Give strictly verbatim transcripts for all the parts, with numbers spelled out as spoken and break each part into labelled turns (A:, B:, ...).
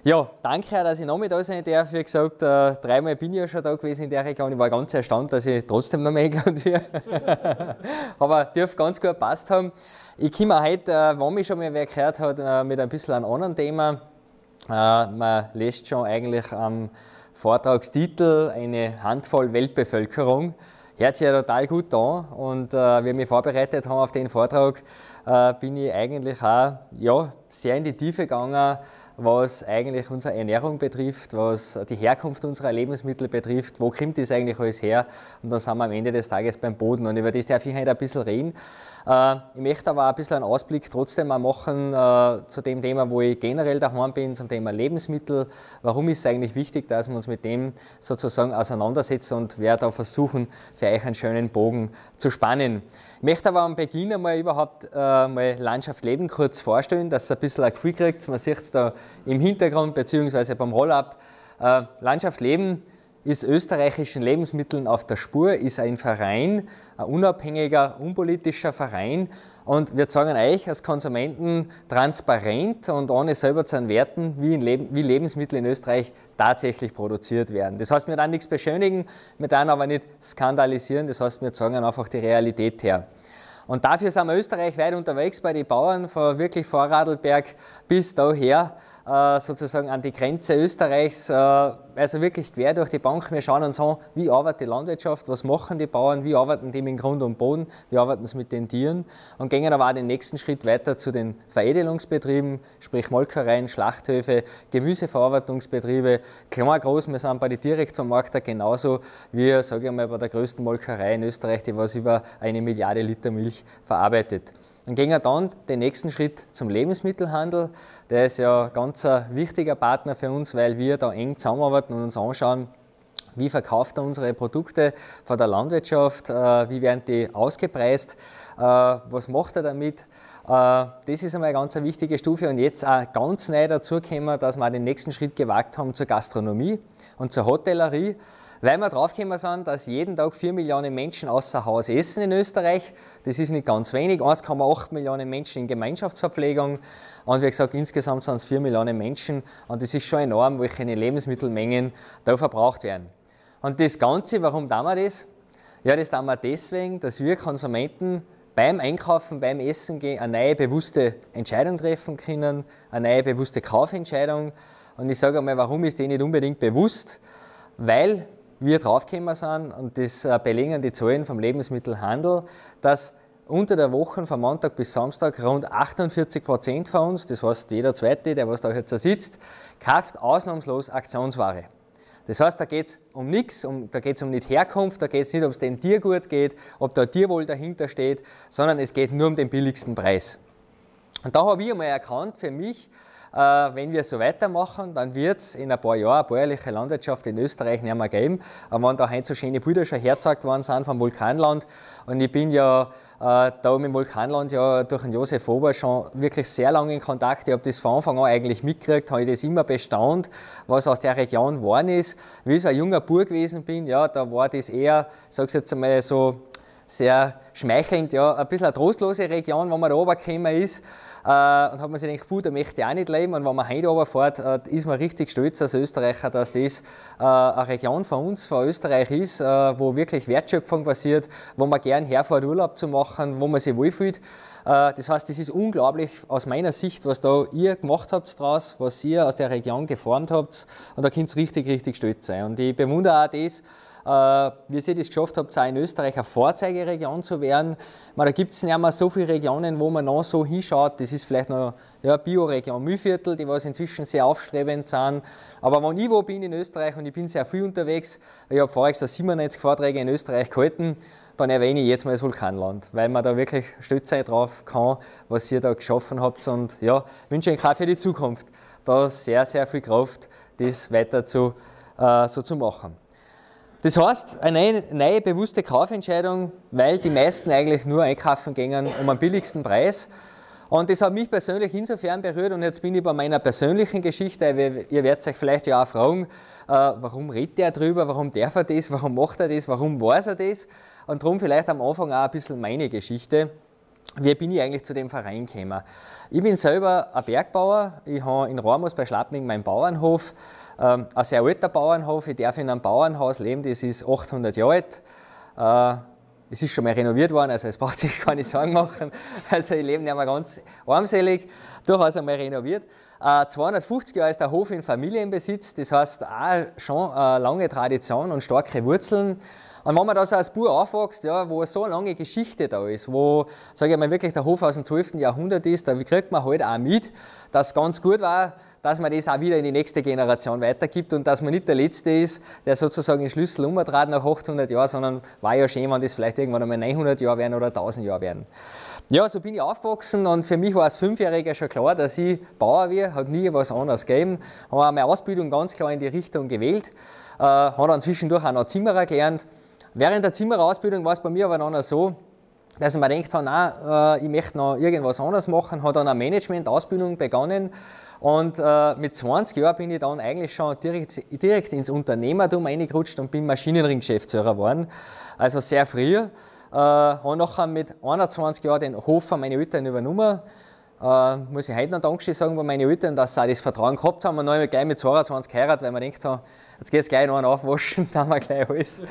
A: Ja, danke, dass ich noch mit da sein darf. Wie gesagt, äh, dreimal bin ich ja schon da gewesen in der Region. Ich war ganz erstaunt, dass ich trotzdem noch mehr eingeladen werde. Aber dürfte ganz gut gepasst haben. Ich komme heute, äh, wenn mich schon mal wer gehört hat, äh, mit ein bisschen einem anderen Thema. Äh, man lässt schon eigentlich am Vortragstitel eine Handvoll Weltbevölkerung. Hört sich ja total gut an und äh, wir mich vorbereitet haben auf den Vortrag, äh, bin ich eigentlich auch ja, sehr in die Tiefe gegangen, was eigentlich unsere Ernährung betrifft, was die Herkunft unserer Lebensmittel betrifft, wo kommt das eigentlich alles her, und dann sind wir am Ende des Tages beim Boden, und über das darf ich heute ein bisschen reden. Äh, ich möchte aber ein bisschen einen Ausblick trotzdem auch machen äh, zu dem Thema, wo ich generell daheim bin, zum Thema Lebensmittel. Warum ist es eigentlich wichtig, dass wir uns mit dem sozusagen auseinandersetzen, und werde da versuchen, für euch einen schönen Bogen zu spannen. Ich möchte aber am Beginn einmal überhaupt äh, mal Landschaft Leben kurz vorstellen, dass ihr ein bisschen ein Gefühl kriegt. Man sieht es da im Hintergrund bzw. beim Roll-Up. Äh, Landschaft Leben ist österreichischen Lebensmitteln auf der Spur, ist ein Verein, ein unabhängiger, unpolitischer Verein, und wir zeigen euch als Konsumenten transparent und ohne selber zu werten, wie, in Leb wie Lebensmittel in Österreich tatsächlich produziert werden. Das heißt, wir dann nichts beschönigen, wir dann aber nicht skandalisieren, das heißt, wir zeigen einfach die Realität her. Und dafür sind wir österreichweit unterwegs bei den Bauern, von wirklich Vorarlberg bis daher, äh, sozusagen an die Grenze Österreichs, äh, also wirklich quer durch die Bank. Wir schauen uns an, wie arbeitet die Landwirtschaft, was machen die Bauern, wie arbeiten die mit Grund und Boden, wie arbeiten sie mit den Tieren, und gehen aber auch den nächsten Schritt weiter zu den Veredelungsbetrieben, sprich Molkereien, Schlachthöfe, Gemüseverarbeitungsbetriebe, klein, groß. Wir sind bei den Direktvermarkter genauso wie, sage ich mal, bei der größten Molkerei in Österreich, die was über eine Milliarde Liter Milch verarbeitet. Dann gehen wir dann den nächsten Schritt zum Lebensmittelhandel. Der ist ja ganz ein wichtiger Partner für uns, weil wir da eng zusammenarbeiten und uns anschauen, wie verkauft er unsere Produkte von der Landwirtschaft, äh, wie werden die ausgepreist, äh, was macht er damit. Äh, das ist einmal eine ganz wichtige Stufe, und jetzt auch ganz neu dazu gekommen, dass wir auch den nächsten Schritt gewagt haben zur Gastronomie und zur Hotellerie. Weil wir draufgekommen sind, dass jeden Tag vier Millionen Menschen außer Haus essen in Österreich. Das ist nicht ganz wenig. eins Komma acht Millionen Menschen in Gemeinschaftsverpflegung. Und wie gesagt, insgesamt sind es vier Millionen Menschen. Und das ist schon enorm, welche Lebensmittelmengen da verbraucht werden. Und das Ganze, warum tun wir das? Ja, das tun wir deswegen, dass wir Konsumenten beim Einkaufen, beim Essen gehen, eine neue bewusste Entscheidung treffen können, eine neue bewusste Kaufentscheidung. Und ich sage einmal, warum ist die nicht unbedingt bewusst? Weil wir draufgekommen sind, und das belegen die Zahlen vom Lebensmittelhandel, dass unter der Woche von Montag bis Samstag rund achtundvierzig Prozent von uns, das heißt jeder Zweite, der was da jetzt sitzt, kauft ausnahmslos Aktionsware. Das heißt, da geht es um nichts, um, da geht es um nicht Herkunft, da geht es nicht, ob es dem Tier gut geht, ob da Tierwohl dahinter steht, sondern es geht nur um den billigsten Preis. Und da habe ich einmal erkannt für mich, Äh, wenn wir so weitermachen, dann wird es in ein paar Jahren eine bäuerliche Landwirtschaft in Österreich nicht mehr geben. Aber wenn da heute so schöne Bilder schon hergezeigt worden sind vom Vulkanland, und ich bin ja äh, da im Vulkanland ja durch den Josef Ober schon wirklich sehr lange in Kontakt. Ich habe das von Anfang an eigentlich mitgekriegt, habe ich das immer bestaunt, was aus der Region geworden ist. Wie ich so ein junger Bub gewesen bin, ja, da war das eher, ich sage es jetzt einmal so sehr schmeichelnd, ja, ein bisschen eine trostlose Region, wo man da runtergekommen ist. Äh, und hat man sich gedacht, puh, da möchte ich auch nicht leben. Und wenn man heute runterfährt, äh, ist man richtig stolz als Österreicher, dass das äh, eine Region von uns, von Österreich ist, äh, wo wirklich Wertschöpfung passiert, wo man gern herfährt, Urlaub zu machen, wo man sich wohlfühlt. Äh, das heißt, das ist unglaublich aus meiner Sicht, was da ihr gemacht habt draus, was ihr aus der Region geformt habt. Und da könnt ihr richtig, richtig stolz sein. Und ich bewundere auch das, wie ihr das geschafft habt, auch in Österreich eine Vorzeigeregion zu werden. Meine, da gibt es nicht mehr so viele Regionen, wo man noch so hinschaut. Das ist vielleicht noch ja, Bio-Region Mühlviertel, die was inzwischen sehr aufstrebend sind. Aber wenn ich wo bin in Österreich, und ich bin sehr viel unterwegs, ich habe voriges Jahr siebenundneunzig Vorträge in Österreich gehalten, dann erwähne ich jetzt mal das Vulkanland, weil man da wirklich stolz sein drauf kann, was ihr da geschaffen habt. Und ja, wünsche euch auch für die Zukunft da sehr, sehr viel Kraft, das weiter zu, äh, so zu machen. Das heißt, eine neue bewusste Kaufentscheidung, weil die meisten eigentlich nur einkaufen gehen um den billigsten Preis. Und das hat mich persönlich insofern berührt, und jetzt bin ich bei meiner persönlichen Geschichte. Ihr werdet euch vielleicht ja auch fragen, äh, warum redet er drüber, warum darf er das, warum macht er das, warum weiß er das? Und darum vielleicht am Anfang auch ein bisschen meine Geschichte. wie bin ich eigentlich zu dem Verein gekommen? Ich bin selber ein Bergbauer. Ich habe in Rormus bei Schlappming meinen Bauernhof. Ähm, ein sehr alter Bauernhof. Ich darf in einem Bauernhaus leben, das ist achthundert Jahre alt. Äh, es ist schon mal renoviert worden, also es braucht sich keine Sorgen machen. Also ich lebe nicht mehr ganz armselig, durchaus einmal renoviert. Äh, zweihundertfünfzig Jahre ist der Hof in Familienbesitz, das heißt auch schon eine lange Tradition und starke Wurzeln. Und wenn man da so als Bauer aufwächst, ja, wo so eine lange Geschichte da ist, wo, sage ich mal, wirklich der Hof aus dem zwölften Jahrhundert ist, da kriegt man halt auch mit, dass es ganz gut war, dass man das auch wieder in die nächste Generation weitergibt und dass man nicht der Letzte ist, der sozusagen den Schlüssel umdreht nach achthundert Jahren, sondern war ja schön, wenn das vielleicht irgendwann einmal neunhundert Jahre werden oder tausend Jahre werden. Ja, so bin ich aufgewachsen und für mich war als Fünfjähriger schon klar, dass ich Bauer werde, hat nie was anderes gegeben. Habe meine Ausbildung ganz klar in die Richtung gewählt, äh, habe dann zwischendurch auch noch Zimmerer gelernt. Während der Zimmererausbildung war es bei mir aber dann so, dass ich mir gedacht habe, nein, äh, ich möchte noch irgendwas anderes machen, habe dann eine Management-Ausbildung begonnen und äh, mit zwanzig Jahren bin ich dann eigentlich schon direkt, direkt ins Unternehmertum reingerutscht und bin Maschinenring-Geschäftsführer geworden, also sehr früh. Äh, habe nachher mit einundzwanzig Jahren den Hof von meinen Eltern übernommen. Äh, muss ich heute noch Dankeschön sagen bei meinen Eltern, dass sie auch das Vertrauen gehabt haben und dann gleich mit zweiundzwanzig geheiratet, weil wir gedacht haben, jetzt geht es gleich noch einen aufwaschen, dann haben wir gleich alles.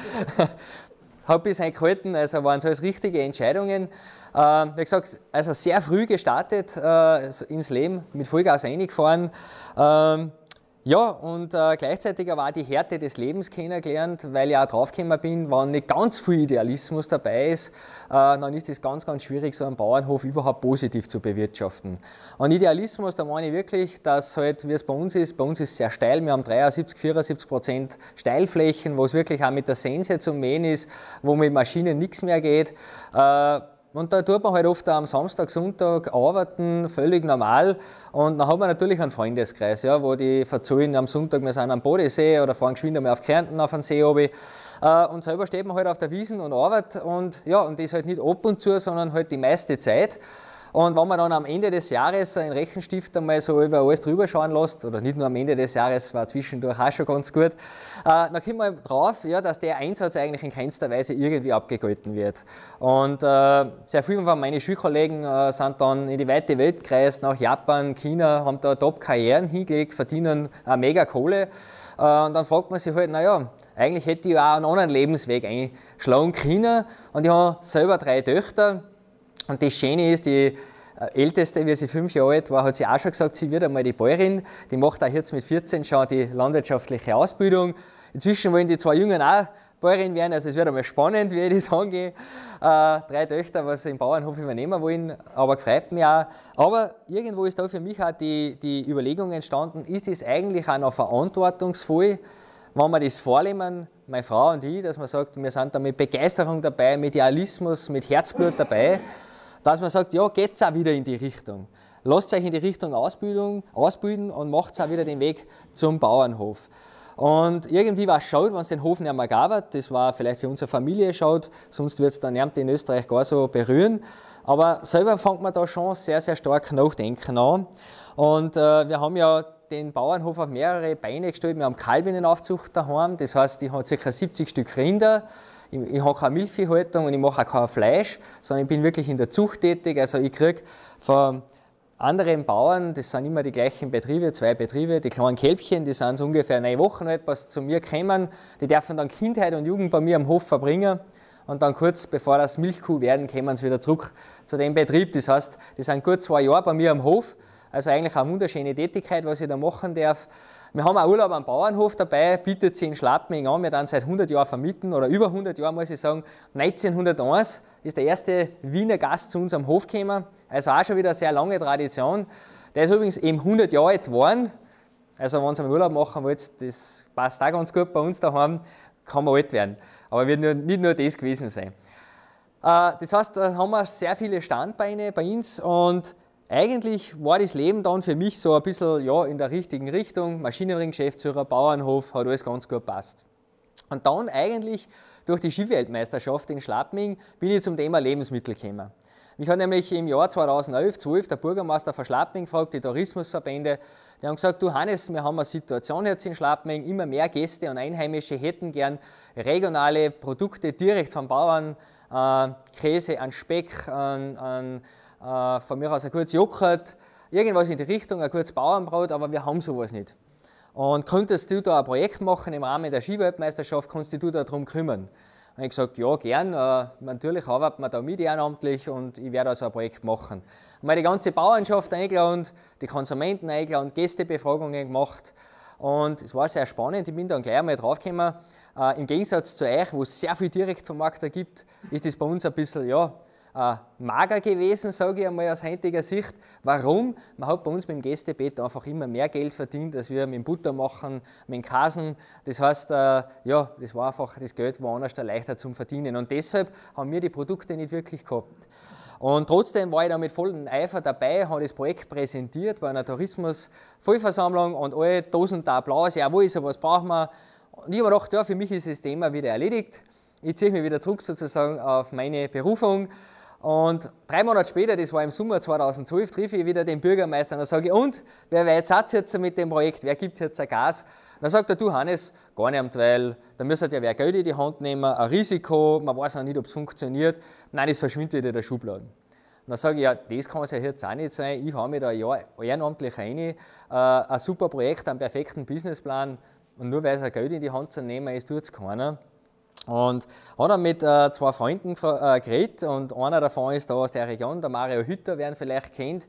A: Habe bis heute gehalten, also waren so alles richtige Entscheidungen. Äh, wie gesagt, also sehr früh gestartet äh, ins Leben, mit Vollgas reingefahren. Ähm, ja, und äh, gleichzeitig aber auch die Härte des Lebens kennengelernt, weil ich auch draufgekommen bin, wenn nicht ganz viel Idealismus dabei ist, äh, dann ist es ganz, ganz schwierig, so einen Bauernhof überhaupt positiv zu bewirtschaften. Und Idealismus, da meine ich wirklich, dass halt, wie es bei uns ist, bei uns ist es sehr steil, wir haben dreiundsiebzig, vierundsiebzig Prozent Steilflächen, wo es wirklich auch mit der Sense zum Mähen ist, wo mit Maschinen nichts mehr geht. Äh, Und da tut man halt oft auch am Samstag, Sonntag arbeiten, völlig normal. Und dann hat man natürlich einen Freundeskreis, ja, wo die verzeihen am Sonntag, wir sind am Bodensee oder fahren geschwind einmal auf Kärnten auf den See runter. Und selber steht man halt auf der Wiesn und arbeitet und ja, und das halt nicht ab und zu, sondern halt die meiste Zeit. Und wenn man dann am Ende des Jahres einen Rechenstift einmal so über alles drüber schauen lässt, oder nicht nur am Ende des Jahres, war zwischendurch auch schon ganz gut, äh, dann kommt man drauf, ja, dass der Einsatz eigentlich in keinster Weise irgendwie abgegolten wird. Und äh, sehr viele von meinen Schulkollegen äh, sind dann in die weite Welt gereist, nach Japan, China, haben da Top-Karrieren hingelegt, verdienen äh, mega Kohle. Äh, und dann fragt man sich halt, naja, eigentlich hätte ich auch einen anderen Lebensweg einschlagen können. Und ich habe selber drei Töchter. Und das Schöne ist, die Älteste, wie sie fünf Jahre alt war, hat sie auch schon gesagt, sie wird einmal die Bäuerin. Die macht auch jetzt mit vierzehn schon die landwirtschaftliche Ausbildung. Inzwischen wollen die zwei Jungen auch Bäuerin werden, also es wird einmal spannend, wie ich das angehe. Äh, drei Töchter, was im Bauernhof übernehmen wollen, aber gefreut mich auch. Aber irgendwo ist da für mich auch die, die Überlegung entstanden, ist das eigentlich auch noch verantwortungsvoll, wenn wir das vornehmen, meine Frau und ich, dass man sagt, wir sind da mit Begeisterung dabei, mit Idealismus, mit Herzblut dabei, dass man sagt, ja, geht es auch wieder in die Richtung. Lasst euch in die Richtung Ausbildung, ausbilden und macht auch wieder den Weg zum Bauernhof. Und irgendwie war es schade, wenn es den Hof nicht mehr gab. Das war vielleicht für unsere Familie schade, sonst wird es dann in Österreich gar so berühren. Aber selber fängt man da schon sehr, sehr stark nachdenken an. Und äh, wir haben ja den Bauernhof auf mehrere Beine gestellt. Wir haben Kalbinnenaufzucht daheim, das heißt, ich habe ca. siebzig Stück Rinder. Ich, ich habe keine Milchviehhaltung und ich mache auch kein Fleisch, sondern ich bin wirklich in der Zucht tätig. Also ich kriege von anderen Bauern, das sind immer die gleichen Betriebe, zwei Betriebe, die kleinen Kälbchen, die sind so ungefähr neun Wochen alt, was zu mir kommen. Die dürfen dann Kindheit und Jugend bei mir am Hof verbringen. Und dann kurz bevor das Milchkuh werden, kommen sie wieder zurück zu dem Betrieb. Das heißt, die sind gut zwei Jahre bei mir am Hof. Also eigentlich eine wunderschöne Tätigkeit, was ich da machen darf. Wir haben auch Urlaub am Bauernhof dabei, bietet sie in Schlappming an. Wir dann seit hundert Jahren vermieten, oder über hundert Jahren muss ich sagen. neunzehnhunderteins ist der erste Wiener Gast zu uns am Hof gekommen. Also auch schon wieder eine sehr lange Tradition. Der ist übrigens eben hundert Jahre alt geworden. Also wenn ihr mal Urlaub machen wollt, das passt auch ganz gut bei uns daheim, kann man alt werden. Aber wird nur, nicht nur das gewesen sein. Das heißt, da haben wir sehr viele Standbeine bei uns und eigentlich war das Leben dann für mich so ein bisschen ja, in der richtigen Richtung. Maschinenring-Geschäftsführer, Bauernhof, hat alles ganz gut gepasst. Und dann eigentlich durch die Skiweltmeisterschaft in Schlappming bin ich zum Thema Lebensmittel gekommen. Mich hat nämlich im Jahr zweitausendelf, zwölf der Bürgermeister von Schlappming gefragt, die Tourismusverbände, die haben gesagt, du Hannes, wir haben eine Situation jetzt in Schlappming, immer mehr Gäste und Einheimische hätten gern regionale Produkte direkt vom Bauern, äh, Käse, an Speck, an, an äh, von mir aus ein gutes Joghurt, irgendwas in die Richtung, ein gutes Bauernbrot, aber wir haben sowas nicht. Und könntest du da ein Projekt machen im Rahmen der Skiweltmeisterschaft, kannst du dich da darum kümmern? Und ich gesagt, ja, gern, äh, natürlich arbeiten wir da mit ehrenamtlich und ich werde also ein Projekt machen. Ich habe die ganze Bauernschaft eingeladen, die Konsumenten eingeladen, Gästebefragungen gemacht und es war sehr spannend. Ich bin dann gleich einmal draufgekommen, äh, im Gegensatz zu euch, wo es sehr viel Direktvermarkter gibt, ist das bei uns ein bisschen, ja, Äh, mager gewesen, sage ich einmal aus heutiger Sicht. Warum? Man hat bei uns mit dem Gästebett einfach immer mehr Geld verdient, als wir mit dem Butter machen, mit dem Kasen. Das heißt, äh, ja, das war einfach das Geld woanders leichter zum Verdienen. Und deshalb haben wir die Produkte nicht wirklich gehabt. Und trotzdem war ich da mit vollem Eifer dabei, habe das Projekt präsentiert bei einer Tourismus-Vollversammlung und alle tausend Applaus, jawohl, sowas brauchen wir. Und ich habe mir gedacht, ja, für mich ist das Thema wieder erledigt. Ich ziehe mich wieder zurück sozusagen auf meine Berufung. Und drei Monate später, das war im Sommer zweitausendzwölf, treffe ich wieder den Bürgermeister und dann sage ich, und, wer weit seid ihr jetzt mit dem Projekt, wer gibt jetzt ein Gas? Und dann sagt er, du Hannes, gar nicht, weil da müsste ja wer Geld in die Hand nehmen, ein Risiko, man weiß noch nicht, ob es funktioniert. Nein, das verschwindet wieder in der Schublade. Und dann sage ich, ja, das kann es ja jetzt auch nicht sein, ich habe mich da ein Jahr ehrenamtlich rein, äh, ein super Projekt, einen perfekten Businessplan und nur weil es ein Geld in die Hand zu nehmen ist, tut es keiner. Und habe dann mit äh, zwei Freunden äh, geredet und einer davon ist da aus der Region, der Mario Hütter, wer ihn vielleicht kennt.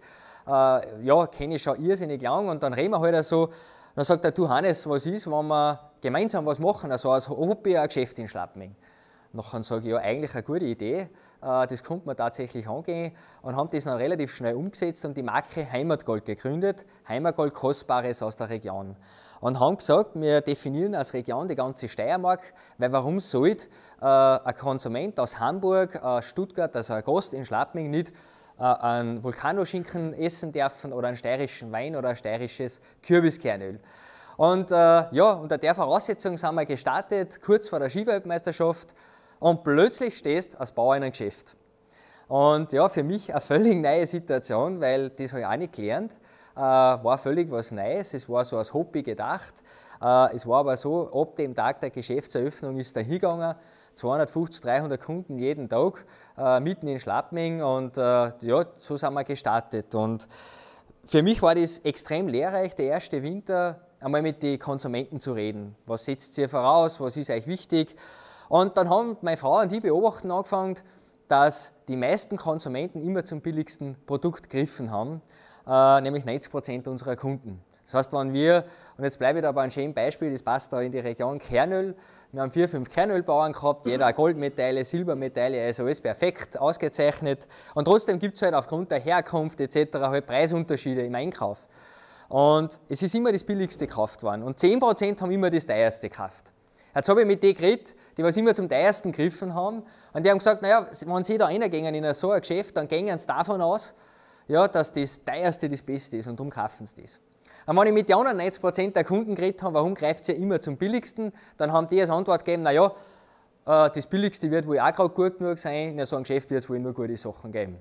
A: Äh, ja, kenne ich schon irrsinnig lang und dann reden wir halt so. Dann sagt er, du Hannes, was ist, wenn wir gemeinsam was machen, also als Hobby ein Geschäft in Schlappming. Nachher sage ich, ja, eigentlich eine gute Idee, äh, das konnte man tatsächlich angehen und haben das dann relativ schnell umgesetzt und die Marke Heimatgold gegründet, Heimatgold Kostbares aus der Region. Und haben gesagt, wir definieren als Region die ganze Steiermark, weil warum sollte äh, ein Konsument aus Hamburg, äh, Stuttgart, also ein Gast in Schlappming nicht äh, einen Vulkanoschinken essen dürfen oder einen steirischen Wein oder ein steirisches Kürbiskernöl. Und äh, ja, unter der Voraussetzung sind wir gestartet, kurz vor der Skiweltmeisterschaft und plötzlich stehst du als Bauer in einem Geschäft. Und ja, für mich eine völlig neue Situation, weil das habe ich auch nicht gelernt. Äh, war völlig was Neues, es war so als Hobby gedacht. Äh, es war aber so, ab dem Tag der Geschäftseröffnung ist er hingegangen, zweihundertfünfzig, dreihundert Kunden jeden Tag, äh, mitten in Schlappming und äh, ja, so sind wir gestartet. Und für mich war das extrem lehrreich, der erste Winter, einmal mit den Konsumenten zu reden. Was setzt ihr voraus, was ist euch wichtig? Und dann haben meine Frau und ich beobachten angefangen, dass die meisten Konsumenten immer zum billigsten Produkt gegriffen haben, äh, nämlich neunzig Prozent unserer Kunden. Das heißt, wenn wir, und jetzt bleibe ich da bei einem schönen Beispiel, das passt da in die Region Kernöl, wir haben vier, fünf Kernölbauern gehabt, jeder eine Goldmedaille, Silbermedaille, also alles perfekt ausgezeichnet. Und trotzdem gibt es halt aufgrund der Herkunft et cetera halt Preisunterschiede im Einkauf. Und es ist immer das Billigste gekauft worden. Und zehn Prozent haben immer das Teuerste gekauft. Jetzt habe ich mit denen geredet, die was immer zum Teuersten gegriffen haben. Und die haben gesagt, naja, wenn sie da reingehen in so ein Geschäft, dann gehen sie davon aus, ja, dass das Teuerste das Beste ist und darum kaufen sie das. Und wenn ich mit den anderen neunzig Prozent der Kunden geredet habe, warum greift ihr immer zum Billigsten, dann haben die als Antwort gegeben, naja, äh, das Billigste wird wohl auch gerade gut genug sein, in so einem Geschäft wird es wohl nur gute Sachen geben.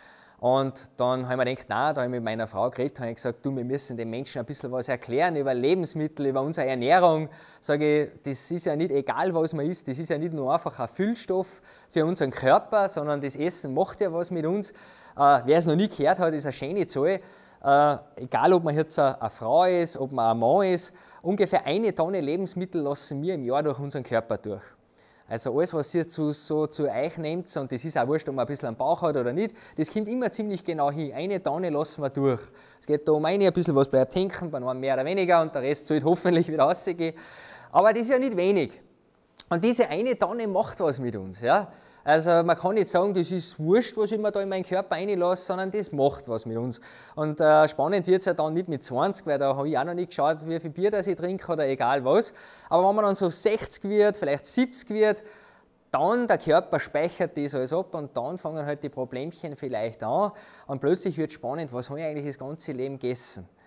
A: Und dann habe ich mir gedacht, nein, da habe ich mit meiner Frau geredet, habe ich gesagt, du, wir müssen den Menschen ein bisschen was erklären über Lebensmittel, über unsere Ernährung. Sage ich, das ist ja nicht egal, was man isst, das ist ja nicht nur einfach ein Füllstoff für unseren Körper, sondern das Essen macht ja was mit uns. Äh, wer es noch nie gehört hat, ist eine schöne Zahl. Äh, egal, ob man jetzt eine Frau ist, ob man ein Mann ist, ungefähr eine Tonne Lebensmittel lassen wir im Jahr durch unseren Körper durch. Also alles, was ihr zu, so zu euch nehmt, und das ist auch wurscht, ob man ein bisschen am Bauch hat oder nicht, das kommt immer ziemlich genau hin. Eine Tonne lassen wir durch. Es geht da um eine, ein bisschen was bleibt hängen, bei einem mehr oder weniger und der Rest soll hoffentlich wieder rausgehen. Aber das ist ja nicht wenig. Und diese eine Tonne macht was mit uns. Ja? Also man kann nicht sagen, das ist wurscht, was ich mir da in meinen Körper reinlasse, sondern das macht was mit uns. Und äh, spannend wird es ja dann nicht mit zwanzig, weil da habe ich auch noch nicht geschaut, wie viel Bier das ich trinke oder egal was. Aber wenn man dann so sechzig wird, vielleicht siebzig wird, dann der Körper speichert das alles ab und dann fangen halt die Problemchen vielleicht an und plötzlich wird es spannend, was habe ich eigentlich das ganze Leben gegessen?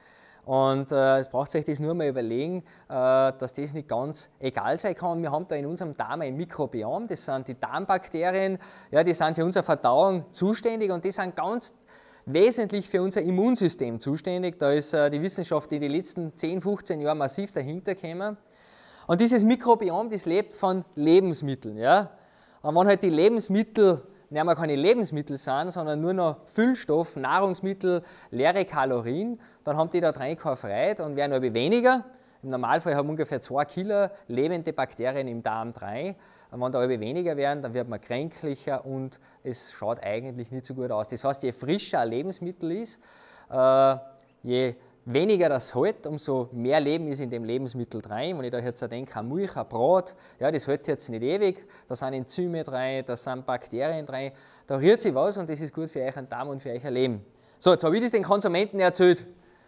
B: Und äh, es braucht sich das nur mal überlegen, äh, dass das nicht ganz egal sein kann. Wir haben da in unserem Darm ein Mikrobiom, das sind die Darmbakterien, ja, die sind für unsere Verdauung zuständig und die sind ganz wesentlich für unser Immunsystem zuständig. Da ist äh, die Wissenschaft in den letzten zehn, fünfzehn Jahren massiv dahinter gekommen. Und dieses Mikrobiom, das lebt von Lebensmitteln. Ja? Und wenn halt die Lebensmittel nicht mehr keine Lebensmittel sind, sondern nur noch Füllstoff, Nahrungsmittel, leere Kalorien, dann haben die da drin keine Freude und werden aber weniger. Im Normalfall haben ungefähr zwei Kilo lebende Bakterien im Darm drin. Und wenn da aber weniger werden, dann wird man kränklicher und es schaut eigentlich nicht so gut aus. Das heißt, je frischer ein Lebensmittel ist, äh, je weniger das hält, umso mehr Leben ist in dem Lebensmittel drin. Wenn ich da jetzt denke, an Milch, an Brot, ja, das hält jetzt nicht ewig, da sind Enzyme drin, da sind Bakterien drin, da rührt sich was und das ist gut für euch einen Darm und für euer Leben. So, jetzt habe ich das den Konsumenten erzählt.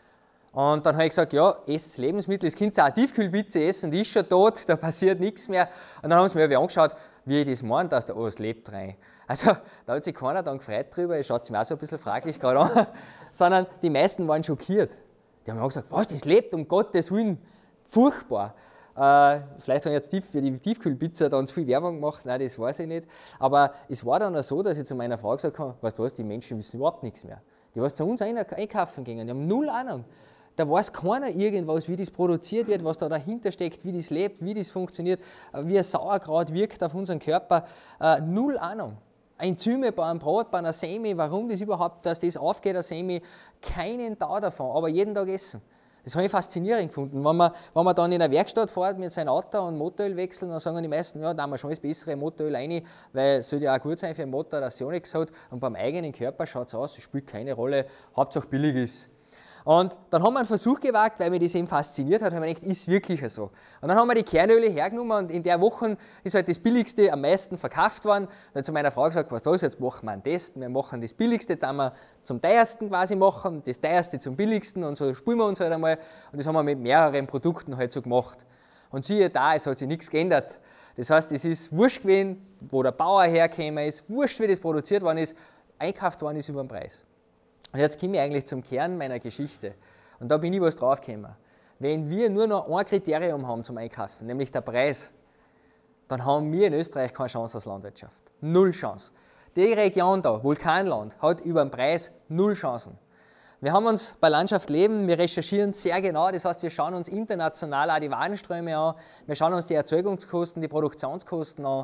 B: Und dann habe ich gesagt, ja, esst Lebensmittel, das könnt ihr auch Tiefkühlpizza essen, die ist schon tot, da passiert nichts mehr. Und dann haben sie mir angeschaut, wie ich das meine, dass da alles lebt rein. Also da hat sich keiner dann gefreut drüber, ich schaue es mir auch so ein bisschen fraglich gerade an, sondern die meisten waren schockiert. Die haben auch gesagt, was, das lebt, um Gottes Willen, furchtbar. Äh, vielleicht haben jetzt für die Tiefkühlpizza da uns viel Werbung gemacht, nein, das weiß ich nicht. Aber es war dann auch so, dass ich zu meiner Frau gesagt habe, weißt du was, die Menschen wissen überhaupt nichts mehr. Die was zu uns einkaufen gingen, die haben null Ahnung. Da weiß keiner irgendwas, wie das produziert wird, was da dahinter steckt, wie das lebt, wie das funktioniert, wie ein Sauerkraut wirkt auf unseren Körper. Äh, null Ahnung. Enzyme bei einem Brot, bei einer Semi, warum das überhaupt, dass das aufgeht, eine Semi, keinen Tag davon, aber jeden Tag essen. Das habe ich faszinierend gefunden. Wenn man, wenn man dann in eine Werkstatt fährt mit seinem Auto und Motoröl wechseln, dann sagen die meisten, ja, da haben wir schon das bessere Motoröl rein, weil es sollte ja auch gut sein für den Motor, dass es ja nichts hat. Und beim eigenen Körper schaut es aus, es spielt keine Rolle, Hauptsache billig ist. Und dann haben wir einen Versuch gewagt, weil mich das eben fasziniert hat, haben wir gedacht, ist wirklich so. Und dann haben wir die Kernöle hergenommen und in der Woche ist halt das Billigste am meisten verkauft worden. Dann habe ich zu meiner Frau gesagt, was ist, jetzt machen wir einen Test, wir machen das Billigste, dann wir zum teuersten quasi machen, das teuerste zum billigsten und so spielen wir uns halt einmal. Und das haben wir mit mehreren Produkten halt so gemacht. Und siehe da, es hat sich nichts geändert. Das heißt, es ist wurscht gewesen, wo der Bauer hergekommen ist, wurscht, wie das produziert worden ist, einkauft worden ist über den Preis. Und jetzt komme ich eigentlich zum Kern meiner Geschichte. Und da bin ich was draufgekommen. Wenn wir nur noch ein Kriterium haben zum Einkaufen, nämlich der Preis, dann haben wir in Österreich keine Chance als Landwirtschaft. Null Chance. Die Region da, Vulkanland, hat über den Preis null Chancen. Wir haben uns bei Landschaft Leben, wir recherchieren sehr genau, das heißt, wir schauen uns international auch die Warenströme an, wir schauen uns die Erzeugungskosten, die Produktionskosten an.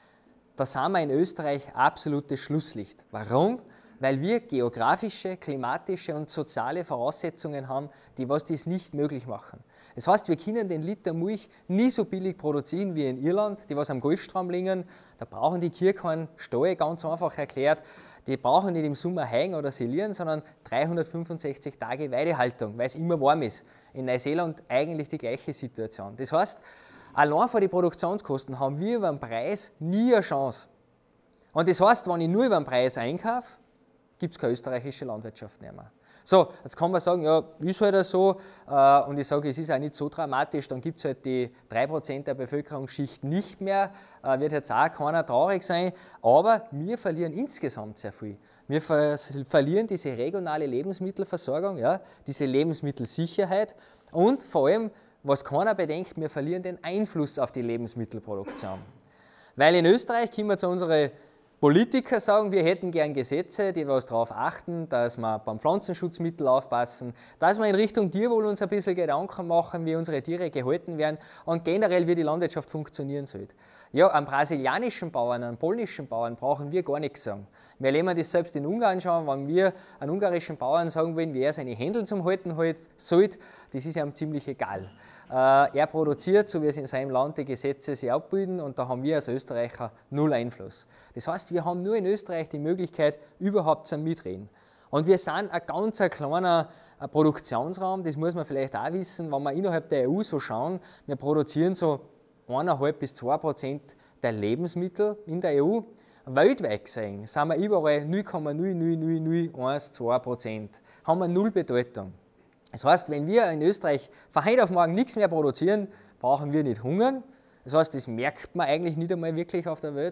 B: Da sind wir in Österreich absolutes Schlusslicht. Warum? Weil wir geografische, klimatische und soziale Voraussetzungen haben, die was dies nicht möglich machen. Das heißt, wir können den Liter Milch nie so billig produzieren wie in Irland, die was am Golfstrom liegen. Da brauchen die Kühe keinen Stall, ganz einfach erklärt. Die brauchen nicht im Sommer Heigen oder Silieren, sondern dreihundertfünfundsechzig Tage Weidehaltung, weil es immer warm ist. In Neuseeland eigentlich die gleiche Situation. Das heißt, allein für die Produktionskosten haben wir über den Preis nie eine Chance. Und das heißt, wenn ich nur über den Preis einkaufe, gibt es keine österreichische Landwirtschaft mehr. So, jetzt kann man sagen, ja, ist halt so, äh, und ich sage, es ist auch nicht so dramatisch, dann gibt es halt die drei Prozent der Bevölkerungsschicht nicht mehr, äh, wird jetzt auch keiner traurig sein, aber wir verlieren insgesamt sehr viel. Wir ver verlieren diese regionale Lebensmittelversorgung, ja, diese Lebensmittelsicherheit und vor allem, was keiner bedenkt, wir verlieren den Einfluss auf die Lebensmittelproduktion. Weil in Österreich können wir zu unseren Politiker sagen, wir hätten gern Gesetze, die was darauf achten, dass wir beim Pflanzenschutzmittel aufpassen, dass wir in Richtung Tierwohl uns ein bisschen Gedanken machen, wie unsere Tiere gehalten werden und generell wie die Landwirtschaft funktionieren sollte. Ja, am brasilianischen Bauern, am polnischen Bauern brauchen wir gar nichts sagen. Wir erleben das selbst in Ungarn schon, wenn wir einen ungarischen Bauern sagen wollen, wie er seine Händel zum Halten halt sollte, das ist ihm ziemlich egal. Äh, er produziert, so wie es in seinem Land die Gesetze sich abbilden, und da haben wir als Österreicher null Einfluss. Das heißt, wir haben nur in Österreich die Möglichkeit, überhaupt zu mitreden. Und wir sind ein ganz ein kleiner Produktionsraum, das muss man vielleicht auch wissen, wenn wir innerhalb der E U so schauen, wir produzieren so eins Komma fünf bis zwei Prozent der Lebensmittel in der E U. Weltweit gesehen sind wir überall null Komma null null null null eins zwei Prozent, haben wir null Bedeutung. Das heißt, wenn wir in Österreich von heute auf morgen nichts mehr produzieren, brauchen wir nicht hungern. Das heißt, das merkt man eigentlich nicht einmal wirklich auf der Welt.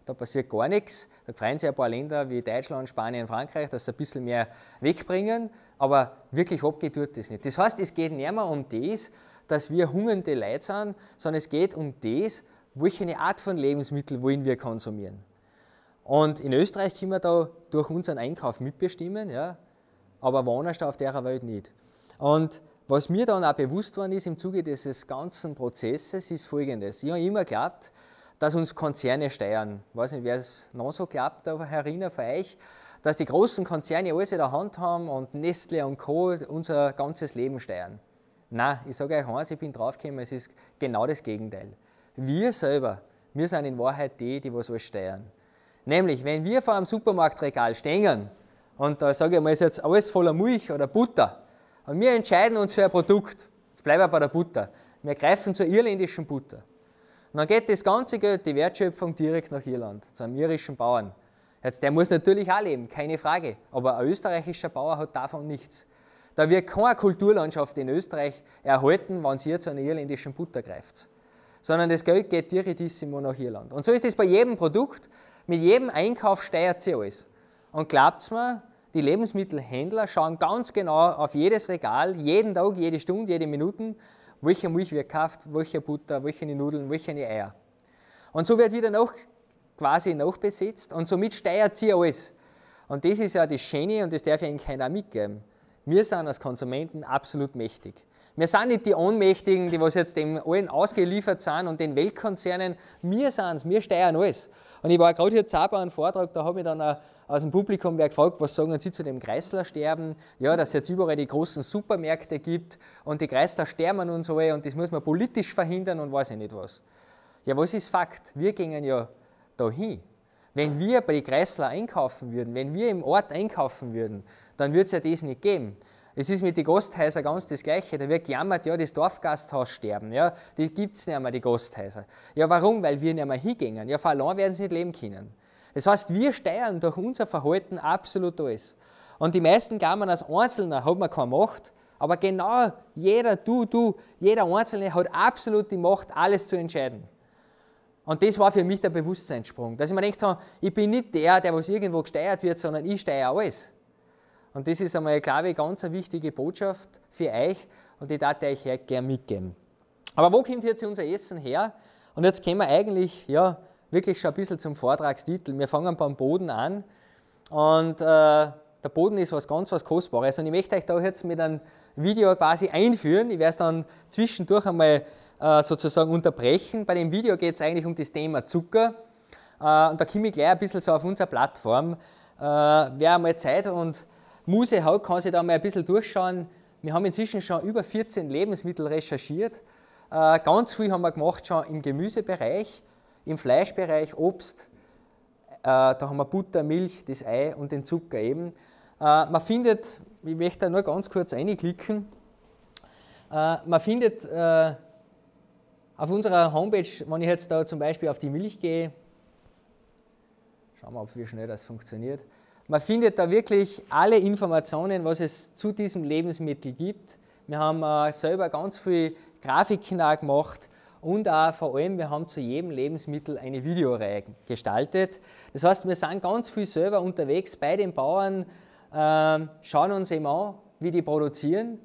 B: da passiert gar nichts. Da freuen sich ein paar Länder wie Deutschland, Spanien, Frankreich, dass sie ein bisschen mehr wegbringen, aber wirklich abgeht tut das nicht. Das heißt, es geht nicht mehr um das, dass wir hungernde Leute sind, sondern es geht um das, welche Art von Lebensmittel wollen wir konsumieren. Und in Österreich können wir da durch unseren Einkauf mitbestimmen, ja, aber woanders auf der Welt nicht. Und was mir dann auch bewusst worden ist im Zuge dieses ganzen Prozesses, ist Folgendes. Ich habe immer geglaubt, dass uns Konzerne steuern. Ich weiß nicht, wer es noch so glaubt, da herinnen von euch, dass die großen Konzerne alles in der Hand haben und Nestle und Co. unser ganzes Leben steuern. Nein, ich sage euch eins, ich bin draufgekommen, es ist genau das Gegenteil. Wir selber, wir sind in Wahrheit die, die was alles steuern. Nämlich, wenn wir vor einem Supermarktregal stehen und da sage ich mal, ist jetzt alles voller Milch oder Butter und wir entscheiden uns für ein Produkt, jetzt bleiben wir bei der Butter, wir greifen zur irländischen Butter. Und dann geht das ganze Geld, die Wertschöpfung direkt nach Irland, zu einem irischen Bauern. Jetzt, der muss natürlich auch leben, keine Frage, aber ein österreichischer Bauer hat davon nichts. Da wird keine Kulturlandschaft in Österreich erhalten, wenn ihr zu einer irländischen Butter greift. Sondern das Geld geht direktissimo nach Irland. Und so ist es bei jedem Produkt, mit jedem Einkauf steuert sie alles. Und glaubt's mir, die Lebensmittelhändler schauen ganz genau auf jedes Regal, jeden Tag, jede Stunde, jede Minute, welche Milch wird gekauft, welche Butter, welche Nudeln, welche Eier. Und so wird wieder noch quasi nachbesetzt und somit steuert sie alles. Und das ist ja das Schöne und das darf ich Ihnen keiner mitgeben. Wir sind als Konsumenten absolut mächtig. Wir sind nicht die Ohnmächtigen, die was jetzt dem allen ausgeliefert sind und den Weltkonzernen. Wir sind es, wir steuern alles. Und ich war gerade hier zu einem Vortrag, da habe ich dann aus dem Publikum wer gefragt, was sagen Sie zu dem Kreislersterben? Ja, dass es jetzt überall die großen Supermärkte gibt und die Kreisler sterben und so und das muss man politisch verhindern und weiß ich nicht was. Ja, was ist Fakt? Wir gehen ja dahin. Wenn wir bei den Kreisler einkaufen würden, wenn wir im Ort einkaufen würden, dann würde es ja das nicht geben. Es ist mit den Gasthäusern ganz das Gleiche. Da wird gejammert, ja, das Dorfgasthaus sterben, ja, die gibt es nicht mehr, die Gasthäuser. Ja, warum? Weil wir nicht mehr hingehen. Ja, vor allein werden sie nicht leben können. Das heißt, wir steuern durch unser Verhalten absolut alles. Und die meisten glauben, als Einzelner hat man keine Macht, aber genau jeder, du, du, jeder Einzelne hat absolut die Macht, alles zu entscheiden. Und das war für mich der Bewusstseinssprung, dass ich mir denke, ich bin nicht der, der was irgendwo gesteuert wird, sondern ich steuere alles. Und das ist einmal, glaube ich, ganz eine wichtige Botschaft für euch und die darf ich euch heute gerne mitgeben. Aber wo kommt jetzt unser Essen her? Und jetzt kommen wir eigentlich ja, wirklich schon ein bisschen zum Vortragstitel. Wir fangen beim Boden an und äh, der Boden ist was ganz was Kostbares. Und ich möchte euch da jetzt mit einem Video quasi einführen. Ich werde es dann zwischendurch einmal äh, sozusagen unterbrechen. Bei dem Video geht es eigentlich um das Thema Zucker. Äh, und da komme ich gleich ein bisschen so auf unsere Plattform. Äh, wer einmal Zeit und Muse hat, kann sich da mal ein bisschen durchschauen. Wir haben inzwischen schon über vierzehn Lebensmittel recherchiert. Äh, ganz viel haben wir gemacht schon im Gemüsebereich, im Fleischbereich, Obst. Äh, da haben wir Butter, Milch, das Ei und den Zucker eben. Äh, man findet, ich möchte da nur ganz kurz reinklicken, äh, man findet äh, auf unserer Homepage, wenn ich jetzt da zum Beispiel auf die Milch gehe, schauen wir, ob wie schnell das funktioniert. Man findet da wirklich alle Informationen, was es zu diesem Lebensmittel gibt. Wir haben äh, selber ganz viele Grafiken auch gemacht und auch vor allem, wir haben zu jedem Lebensmittel eine Videoreihe gestaltet. Das heißt, wir sind ganz viel selber unterwegs bei den Bauern, äh, schauen uns eben an, wie die produzieren.